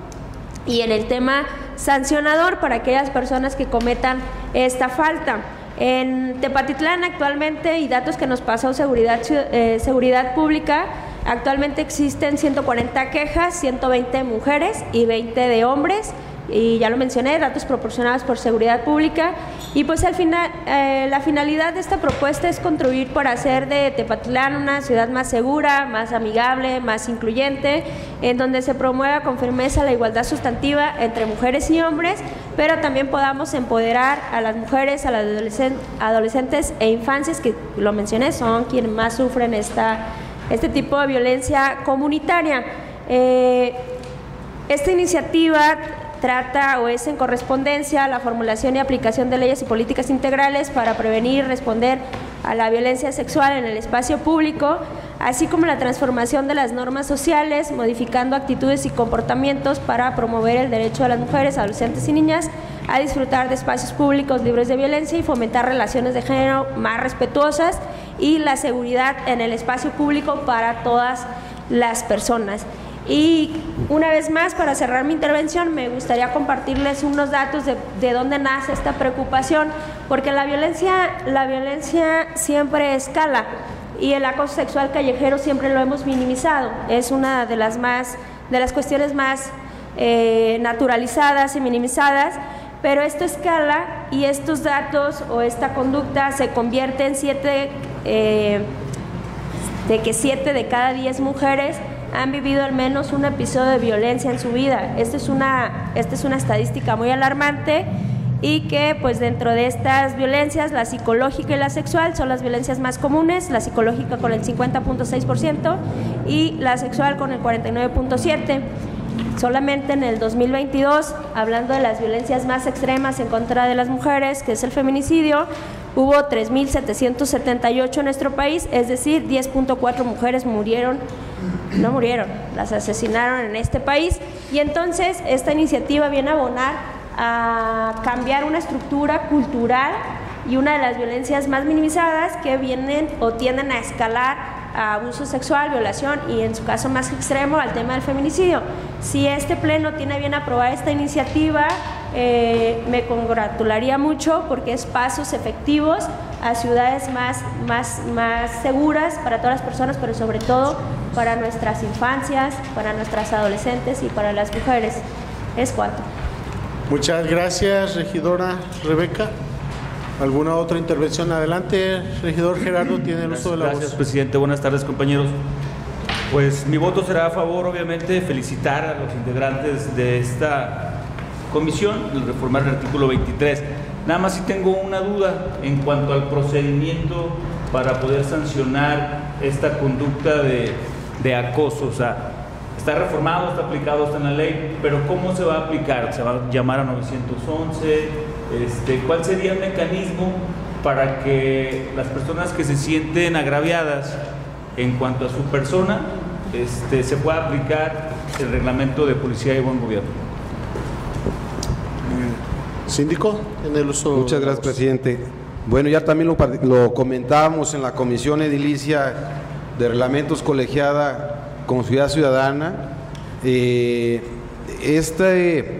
y en el tema sancionador para aquellas personas que cometan esta falta. En Tepatitlán actualmente, y datos que nos pasó Seguridad, eh, Seguridad Pública, actualmente existen ciento cuarenta quejas, ciento veinte mujeres y veinte de hombres, y ya lo mencioné, datos proporcionados por Seguridad Pública. Y pues al final, eh, la finalidad de esta propuesta es contribuir para hacer de Tepatitlán una ciudad más segura, más amigable, más incluyente, en donde se promueva con firmeza la igualdad sustantiva entre mujeres y hombres, pero también podamos empoderar a las mujeres, a las adolescentes, adolescentes e infancias, que lo mencioné, son quienes más sufren esta, este tipo de violencia comunitaria. Eh, esta iniciativa trata o es en correspondencia a la formulación y aplicación de leyes y políticas integrales para prevenir y responder a la violencia sexual en el espacio público, así como la transformación de las normas sociales, modificando actitudes y comportamientos para promover el derecho de las mujeres, adolescentes y niñas a disfrutar de espacios públicos libres de violencia y fomentar relaciones de género más respetuosas y la seguridad en el espacio público para todas las personas. Y una vez más, para cerrar mi intervención, me gustaría compartirles unos datos de, de dónde nace esta preocupación, porque la violencia, la violencia siempre escala y el acoso sexual callejero siempre lo hemos minimizado. Es una de las, más, de las cuestiones más eh, naturalizadas y minimizadas, pero esto escala y estos datos o esta conducta se convierte en siete, eh, de que siete de cada diez mujeres han vivido al menos un episodio de violencia en su vida. Esta es una, esta es una estadística muy alarmante y que pues dentro de estas violencias, la psicológica y la sexual son las violencias más comunes, la psicológica con el cincuenta punto seis por ciento y la sexual con el cuarenta y nueve punto siete por ciento. Solamente en el dos mil veintidós, hablando de las violencias más extremas en contra de las mujeres, que es el feminicidio, hubo tres mil setecientos setenta y ocho en nuestro país, es decir, diez punto cuatro mujeres murieron, no murieron, las asesinaron en este país. Y entonces esta iniciativa viene a abonar a cambiar una estructura cultural y una de las violencias más minimizadas que vienen o tienden a escalar a abuso sexual, violación y en su caso más extremo al tema del feminicidio. Si este pleno tiene bien aprobar esta iniciativa, eh, me congratularía mucho porque es pasos efectivos a ciudades más, más, más seguras para todas las personas, pero sobre todo para nuestras infancias, para nuestras adolescentes y para las mujeres. Es cuanto. Muchas gracias, regidora Rebeca. ¿Alguna otra intervención? Adelante, regidor Gerardo, tiene el uso de la voz. Gracias, presidente. Buenas tardes, compañeros. Pues mi voto será a favor, obviamente, felicitar a los integrantes de esta comisión, el reformar el artículo veintitrés. Nada más si tengo una duda en cuanto al procedimiento para poder sancionar esta conducta de, de acoso. O sea, está reformado, está aplicado, está en la ley, pero ¿cómo se va a aplicar? ¿Se va a llamar a novecientos once? Este, ¿Cuál sería el mecanismo para que las personas que se sienten agraviadas en cuanto a su persona este, se pueda aplicar el reglamento de policía y buen gobierno? Síndico, en el uso. Muchas gracias, presidente. Bueno, ya también lo, lo comentábamos en la Comisión Edilicia de Reglamentos colegiada con Ciudad Ciudadana. Eh, este,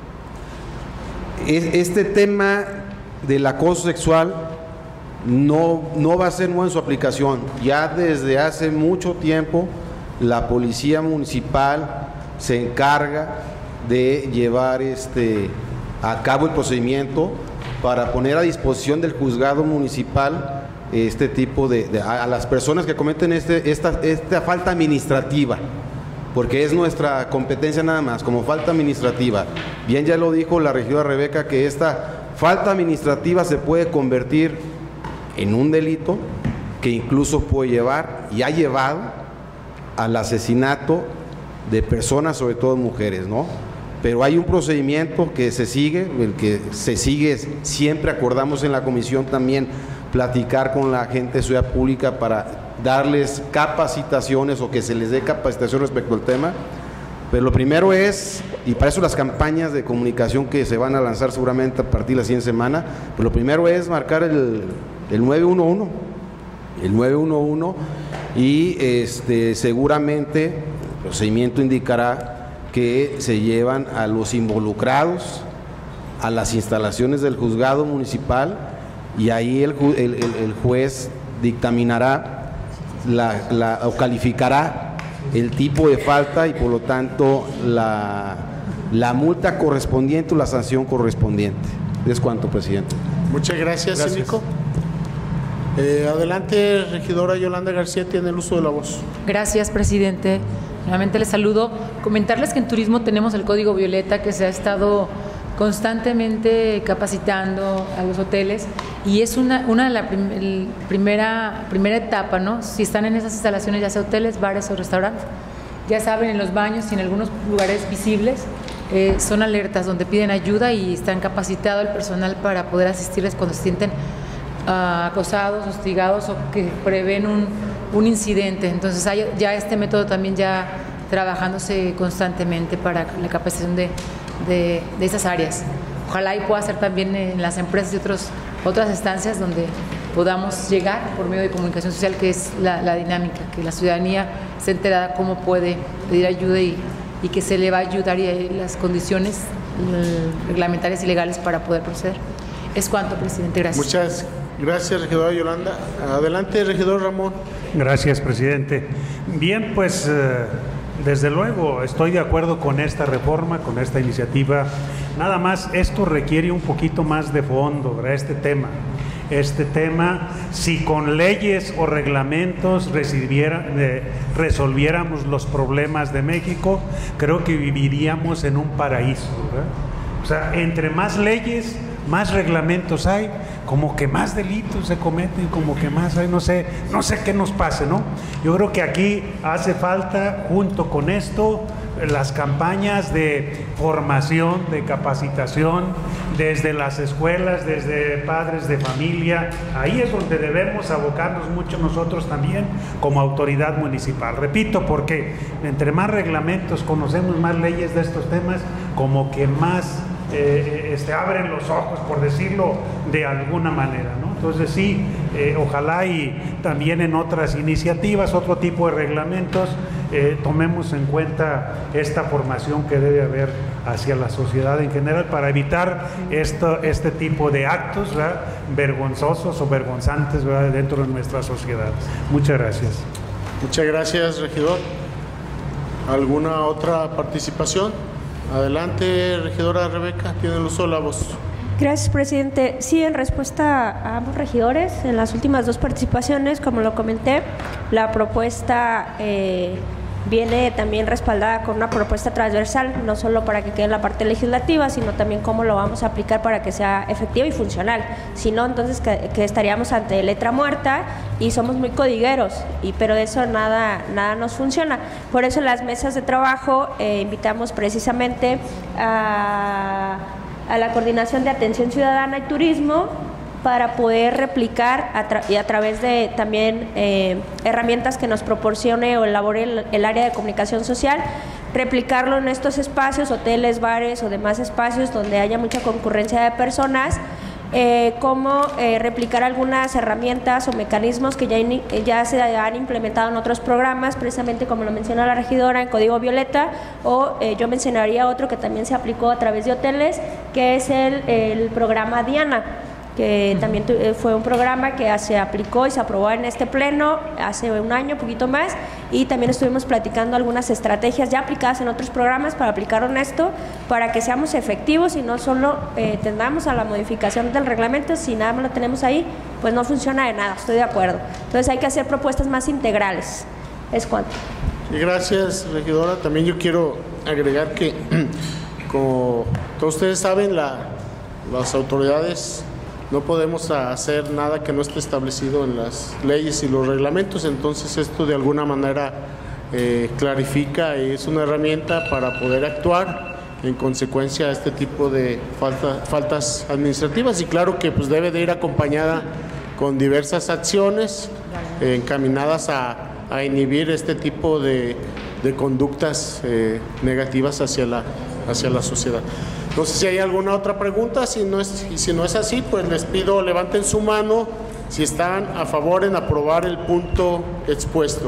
este tema del acoso sexual no, no va a ser nuevo en su aplicación. Ya desde hace mucho tiempo la Policía Municipal se encarga de llevar este, a cabo el procedimiento para poner a disposición del juzgado municipal este tipo de, de a, a las personas que cometen este, esta, esta falta administrativa, porque es nuestra competencia nada más, como falta administrativa. Bien ya lo dijo la regidora Rebeca, que esta falta administrativa se puede convertir en un delito que incluso puede llevar y ha llevado al asesinato de personas, sobre todo mujeres, ¿no? Pero hay un procedimiento que se sigue, el que se sigue siempre, acordamos en la comisión también platicar con la gente de seguridad pública para darles capacitaciones o que se les dé capacitación respecto al tema. Pero lo primero es, y para eso las campañas de comunicación que se van a lanzar seguramente a partir de la siguiente semana, pues lo primero es marcar el, el nueve uno uno, el nueve uno uno, y este, seguramente el procedimiento indicará que se llevan a los involucrados a las instalaciones del juzgado municipal, y ahí el, el, el juez dictaminará la, la, o calificará el tipo de falta y por lo tanto la, la multa correspondiente o la sanción correspondiente. Es cuanto, presidente. Muchas gracias, gracias. Síndico. Eh, adelante, regidora Yolanda García, tiene el uso de la voz. Gracias, presidente. Nuevamente les saludo. Comentarles que en turismo tenemos el Código Violeta, que se ha estado constantemente capacitando a los hoteles, y es una, una de la prim, el primera, primera etapa, ¿no? Si están en esas instalaciones, ya sea hoteles, bares o restaurantes, ya saben, en los baños y en algunos lugares visibles, eh, son alertas donde piden ayuda y están capacitado el personal para poder asistirles cuando se sienten uh, acosados, hostigados o que prevén un, un incidente. Entonces hay ya este método también ya trabajándose constantemente para la capacitación de De, de esas áreas. Ojalá y pueda ser también en las empresas y otros, otras instancias donde podamos llegar por medio de comunicación social, que es la, la dinámica, que la ciudadanía esté enterada cómo puede pedir ayuda y, y que se le va a ayudar y hay las condiciones reglamentarias y legales para poder proceder. Es cuanto, presidente. Gracias. Muchas gracias, regidora Yolanda. Adelante, regidor Ramón. Gracias, presidente. Bien, pues eh, desde luego estoy de acuerdo con esta reforma, con esta iniciativa. Nada más, esto requiere un poquito más de fondo, ¿verdad? Este tema. Este tema, si con leyes o reglamentos recibiera, eh, resolviéramos los problemas de México, creo que viviríamos en un paraíso, ¿verdad? O sea, entre más leyes, más reglamentos hay, como que más delitos se cometen, como que más hay, no sé, no sé qué nos pase, ¿no? Yo creo que aquí hace falta, junto con esto, las campañas de formación, de capacitación, desde las escuelas, desde padres de familia. Ahí es donde debemos abocarnos mucho nosotros también como autoridad municipal. Repito, porque entre más reglamentos conocemos, más leyes de estos temas, como que más eh, este, abren los ojos, por decirlo de alguna manera, ¿no? Entonces sí, eh, ojalá y también en otras iniciativas, otro tipo de reglamentos, eh, tomemos en cuenta esta formación que debe haber hacia la sociedad en general para evitar esto, este tipo de actos, ¿verdad?, vergonzosos o vergonzantes, ¿verdad?, dentro de nuestra sociedad. Muchas gracias. Muchas gracias, regidor. ¿Alguna otra participación? Adelante, regidora Rebeca, tiene el uso de la voz. Gracias, presidente. Sí, en respuesta a ambos regidores, en las últimas dos participaciones, como lo comenté, la propuesta eh, viene también respaldada con una propuesta transversal, no solo para que quede en la parte legislativa, sino también cómo lo vamos a aplicar para que sea efectiva y funcional. Si no, entonces que, que estaríamos ante letra muerta y somos muy codigueros, y, pero de eso nada, nada nos funciona. Por eso en las mesas de trabajo eh, invitamos precisamente a... a la Coordinación de Atención Ciudadana y Turismo para poder replicar a tra y a través de también eh, herramientas que nos proporcione o elabore el, el área de comunicación social, replicarlo en estos espacios, hoteles, bares o demás espacios donde haya mucha concurrencia de personas, eh, como eh, replicar algunas herramientas o mecanismos que ya, ya se han implementado en otros programas, precisamente como lo menciona la regidora, en Código Violeta, o eh, yo mencionaría otro que también se aplicó a través de hoteles, que es el, el programa Diana. que también tu, eh, fue un programa que se aplicó y se aprobó en este pleno hace un año, poquito más, y también estuvimos platicando algunas estrategias ya aplicadas en otros programas para aplicar en esto, para que seamos efectivos y no solo eh, tendamos a la modificación del reglamento. Si nada más lo tenemos ahí, pues no funciona de nada, estoy de acuerdo. Entonces hay que hacer propuestas más integrales. Es cuanto. Y gracias, regidora. También yo quiero agregar que, como todos ustedes saben, la, las autoridades no podemos hacer nada que no esté establecido en las leyes y los reglamentos. Entonces esto de alguna manera eh, clarifica y es una herramienta para poder actuar en consecuencia a este tipo de falta, faltas administrativas, y claro que pues debe de ir acompañada con diversas acciones eh, encaminadas a, a inhibir este tipo de, de conductas eh, negativas hacia la, hacia la sociedad. No sé si hay alguna otra pregunta. Si no es, y si no es así, pues les pido levanten su mano si están a favor en aprobar el punto expuesto.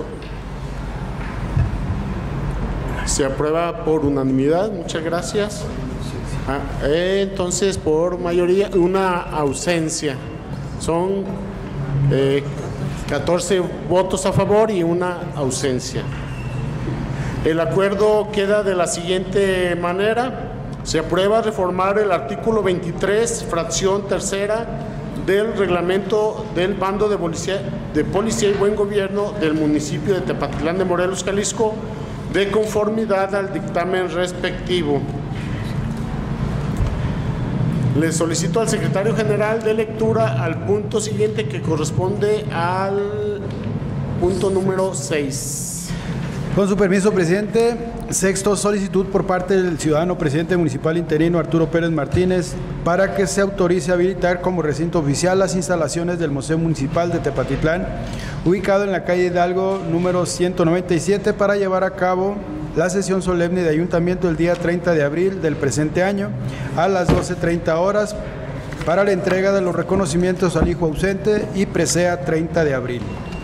Se aprueba por unanimidad. Muchas gracias. Ah, eh, entonces, por mayoría, una ausencia. Son eh, catorce votos a favor y una ausencia. El acuerdo queda de la siguiente manera. Se aprueba reformar el artículo veintitrés, fracción tercera, del reglamento del Bando de Policía, de Policía y Buen Gobierno del municipio de Tepatitlán de Morelos, Jalisco, de conformidad al dictamen respectivo. Le solicito al secretario general de lectura al punto siguiente, que corresponde al punto número seis. Con su permiso, presidente. Sexto, solicitud por parte del ciudadano presidente municipal interino Arturo Pérez Martínez para que se autorice habilitar como recinto oficial las instalaciones del Museo Municipal de Tepatitlán, ubicado en la calle Hidalgo número ciento noventa y siete, para llevar a cabo la sesión solemne de ayuntamiento el día treinta de abril del presente año a las doce treinta horas para la entrega de los reconocimientos al hijo ausente y presea treinta de abril.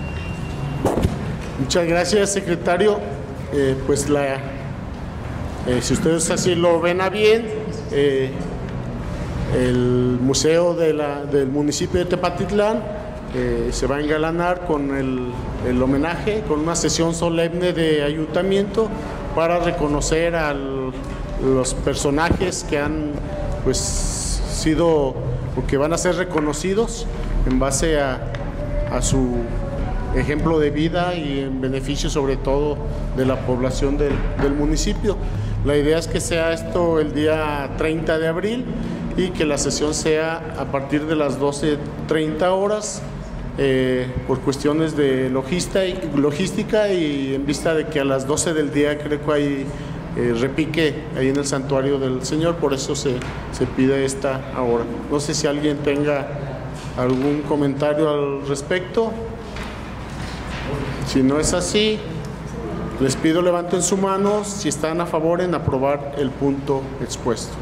Muchas gracias, secretario. Eh, pues la, eh, si ustedes así lo ven a bien, eh, el museo de la, del municipio de Tepatitlán eh, se va a engalanar con el, el homenaje, con una sesión solemne de ayuntamiento para reconocer a los personajes que han pues sido o que van a ser reconocidos en base a, a su ejemplo de vida y en beneficio sobre todo de la población del, del municipio. La idea es que sea esto el día treinta de abril y que la sesión sea a partir de las doce treinta horas eh, por cuestiones de logística y, logística y en vista de que a las doce del día creo que hay eh, repique ahí en el santuario del Señor, por eso se, se pide esta hora. No sé si alguien tenga algún comentario al respecto. Si no es así, les pido levanten su mano si están a favor en aprobar el punto expuesto.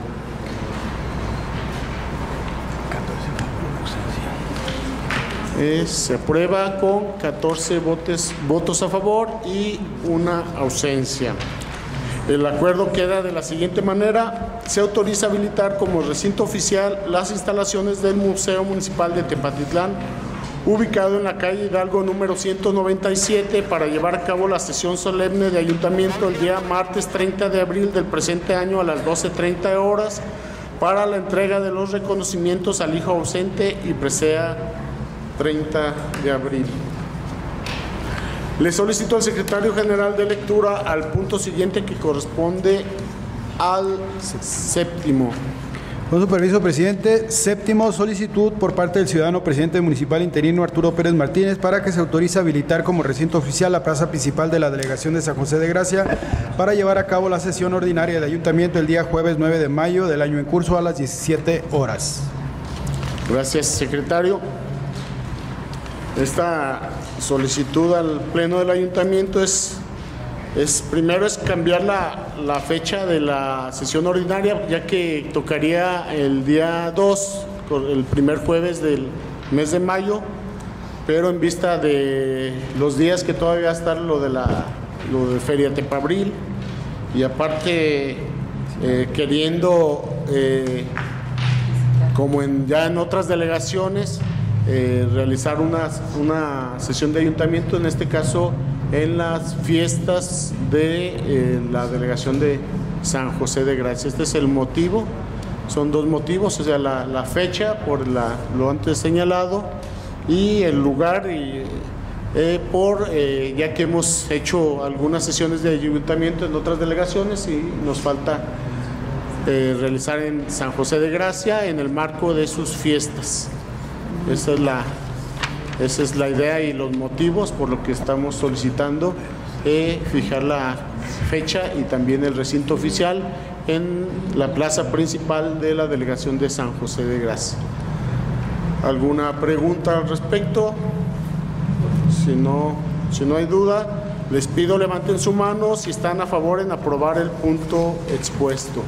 Eh, se aprueba con catorce votos, votos a favor y una ausencia. El acuerdo queda de la siguiente manera. Se autoriza habilitar como recinto oficial las instalaciones del Museo Municipal de Tepatitlán, ubicado en la calle Hidalgo número ciento noventa y siete, para llevar a cabo la sesión solemne de ayuntamiento el día martes treinta de abril del presente año a las doce treinta horas para la entrega de los reconocimientos al hijo ausente y presea treinta de abril. Le solicito al secretario general de lectura al punto siguiente, que corresponde al séptimo. Con su permiso, presidente. Séptimo, solicitud por parte del ciudadano presidente municipal interino Arturo Pérez Martínez para que se autorice habilitar como recinto oficial la plaza principal de la delegación de San José de Gracia para llevar a cabo la sesión ordinaria de ayuntamiento el día jueves nueve de mayo del año en curso a las diecisiete horas. Gracias, secretario. Esta solicitud al pleno del ayuntamiento es Es, primero es cambiar la, la fecha de la sesión ordinaria, ya que tocaría el día dos, el primer jueves del mes de mayo, pero en vista de los días que todavía está lo de la lo de Feria Tepabril, y aparte eh, queriendo eh, como en, ya en otras delegaciones, eh, realizar una, una sesión de ayuntamiento, en este caso en las fiestas de eh, la delegación de San José de Gracia. Este es el motivo, son dos motivos, o sea, la, la fecha por la, lo antes señalado y el lugar, y, eh, por eh, ya que hemos hecho algunas sesiones de ayuntamiento en otras delegaciones y nos falta eh, realizar en San José de Gracia en el marco de sus fiestas. Esa es la, esa es la idea y los motivos por lo que estamos solicitando eh, fijar la fecha y también el recinto oficial en la plaza principal de la delegación de San José de Gracia. ¿Alguna pregunta al respecto? Si no, si no hay duda, les pido levanten su mano si están a favor en aprobar el punto expuesto.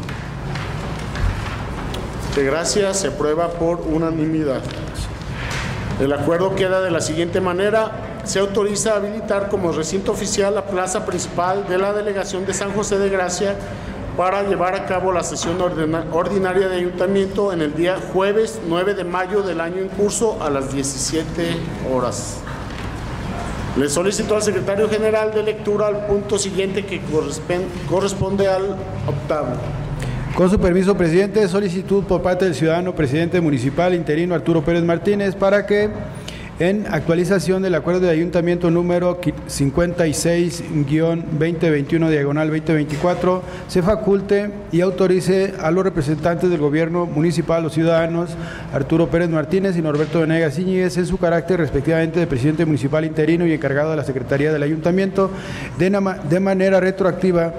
De gracias, se aprueba por unanimidad. El acuerdo queda de la siguiente manera: se autoriza a habilitar como recinto oficial la plaza principal de la delegación de San José de Gracia para llevar a cabo la sesión ordinaria de ayuntamiento en el día jueves nueve de mayo del año en curso a las diecisiete horas. Le solicito al secretario general de lectura al punto siguiente que corresponde al octavo. Con su permiso, presidente, solicitud por parte del ciudadano presidente municipal interino Arturo Pérez Martínez para que, en actualización del acuerdo de ayuntamiento número cincuenta y seis guión veinte veintiuno diagonal veinte veinticuatro, se faculte y autorice a los representantes del gobierno municipal, los ciudadanos Arturo Pérez Martínez y Norberto Venegas Íñiguez, en su carácter respectivamente de presidente municipal interino y encargado de la Secretaría del Ayuntamiento, de, de manera retroactiva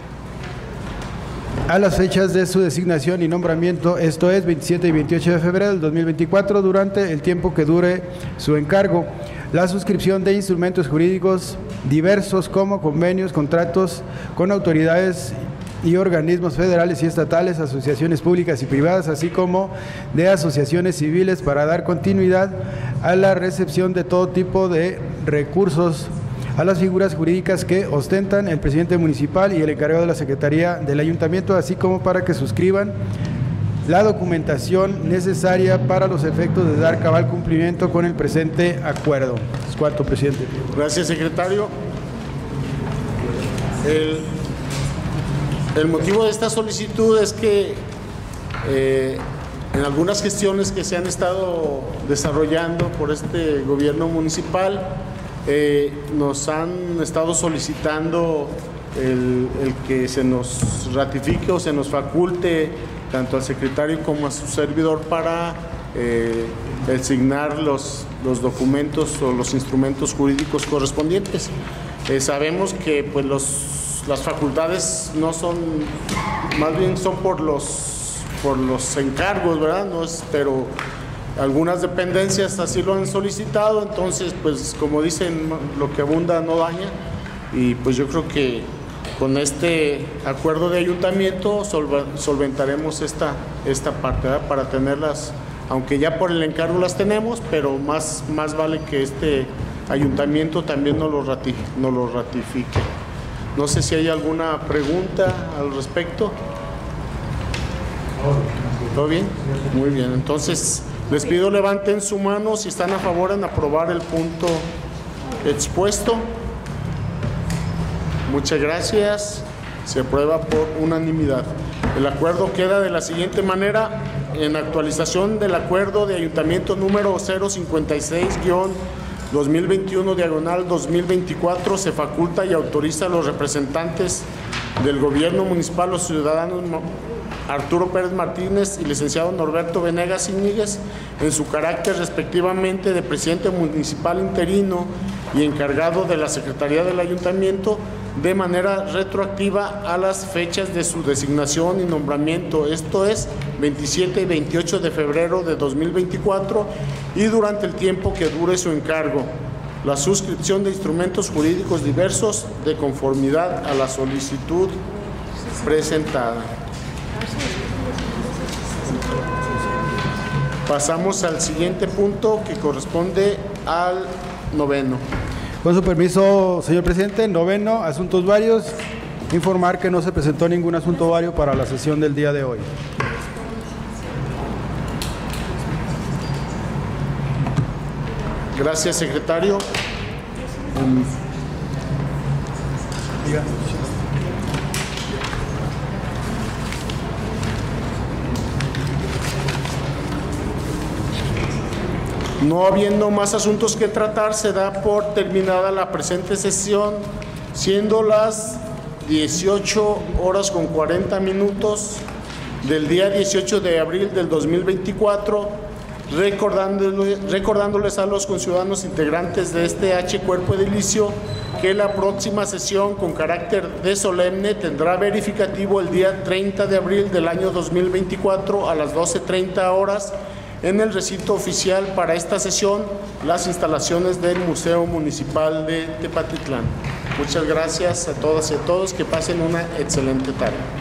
a las fechas de su designación y nombramiento, esto es veintisiete y veintiocho de febrero del dos mil veinticuatro, durante el tiempo que dure su encargo. La suscripción de instrumentos jurídicos diversos como convenios, contratos con autoridades y organismos federales y estatales, asociaciones públicas y privadas, así como de asociaciones civiles, para dar continuidad a la recepción de todo tipo de recursos a las figuras jurídicas que ostentan el presidente municipal y el encargado de la Secretaría del Ayuntamiento, así como para que suscriban la documentación necesaria para los efectos de dar cabal cumplimiento con el presente acuerdo. Es cuanto, presidente. Gracias, secretario. El, el motivo de esta solicitud es que eh, en algunas gestiones que se han estado desarrollando por este gobierno municipal, Eh, nos han estado solicitando el, el que se nos ratifique o se nos faculte tanto al secretario como a su servidor para eh, designar los, los documentos o los instrumentos jurídicos correspondientes. Eh, sabemos que pues los, las facultades no son, más bien son por los, por los encargos, ¿verdad? No es, pero algunas dependencias así lo han solicitado, entonces pues como dicen, lo que abunda no daña, y pues yo creo que con este acuerdo de ayuntamiento solventaremos esta, esta parte, ¿verdad? Para tenerlas, aunque ya por el encargo las tenemos, pero más, más vale que este ayuntamiento también nos lo ratifique, nos lo ratifique. No sé si hay alguna pregunta al respecto. ¿Todo bien? Muy bien, entonces les pido levanten su mano si están a favor en aprobar el punto expuesto. Muchas gracias. Se aprueba por unanimidad. El acuerdo queda de la siguiente manera: en actualización del acuerdo de ayuntamiento número cero cincuenta y seis guión dos mil veintiuno diagonal dos mil veinticuatro, se faculta y autoriza a los representantes del gobierno municipal, los ciudadanos Arturo Pérez Martínez y licenciado Norberto Venegas Íñiguez, en su carácter respectivamente de presidente municipal interino y encargado de la Secretaría del Ayuntamiento, de manera retroactiva a las fechas de su designación y nombramiento, esto es veintisiete y veintiocho de febrero de dos mil veinticuatro, y durante el tiempo que dure su encargo. La suscripción de instrumentos jurídicos diversos de conformidad a la solicitud presentada. Pasamos al siguiente punto, que corresponde al noveno. Con su permiso, señor presidente, noveno, asuntos varios. Informar que no se presentó ningún asunto vario para la sesión del día de hoy. Gracias, secretario. Um, diga. No habiendo más asuntos que tratar, se da por terminada la presente sesión, siendo las dieciocho horas con cuarenta minutos del día dieciocho de abril del dos mil veinticuatro, recordándoles, recordándoles a los conciudadanos integrantes de este H Cuerpo Edilicio que la próxima sesión con carácter de solemne tendrá verificativo el día treinta de abril del año dos mil veinticuatro a las doce treinta horas en el recinto oficial. Para esta sesión, las instalaciones del Museo Municipal de Tepatitlán. Muchas gracias a todas y a todos, que pasen una excelente tarde.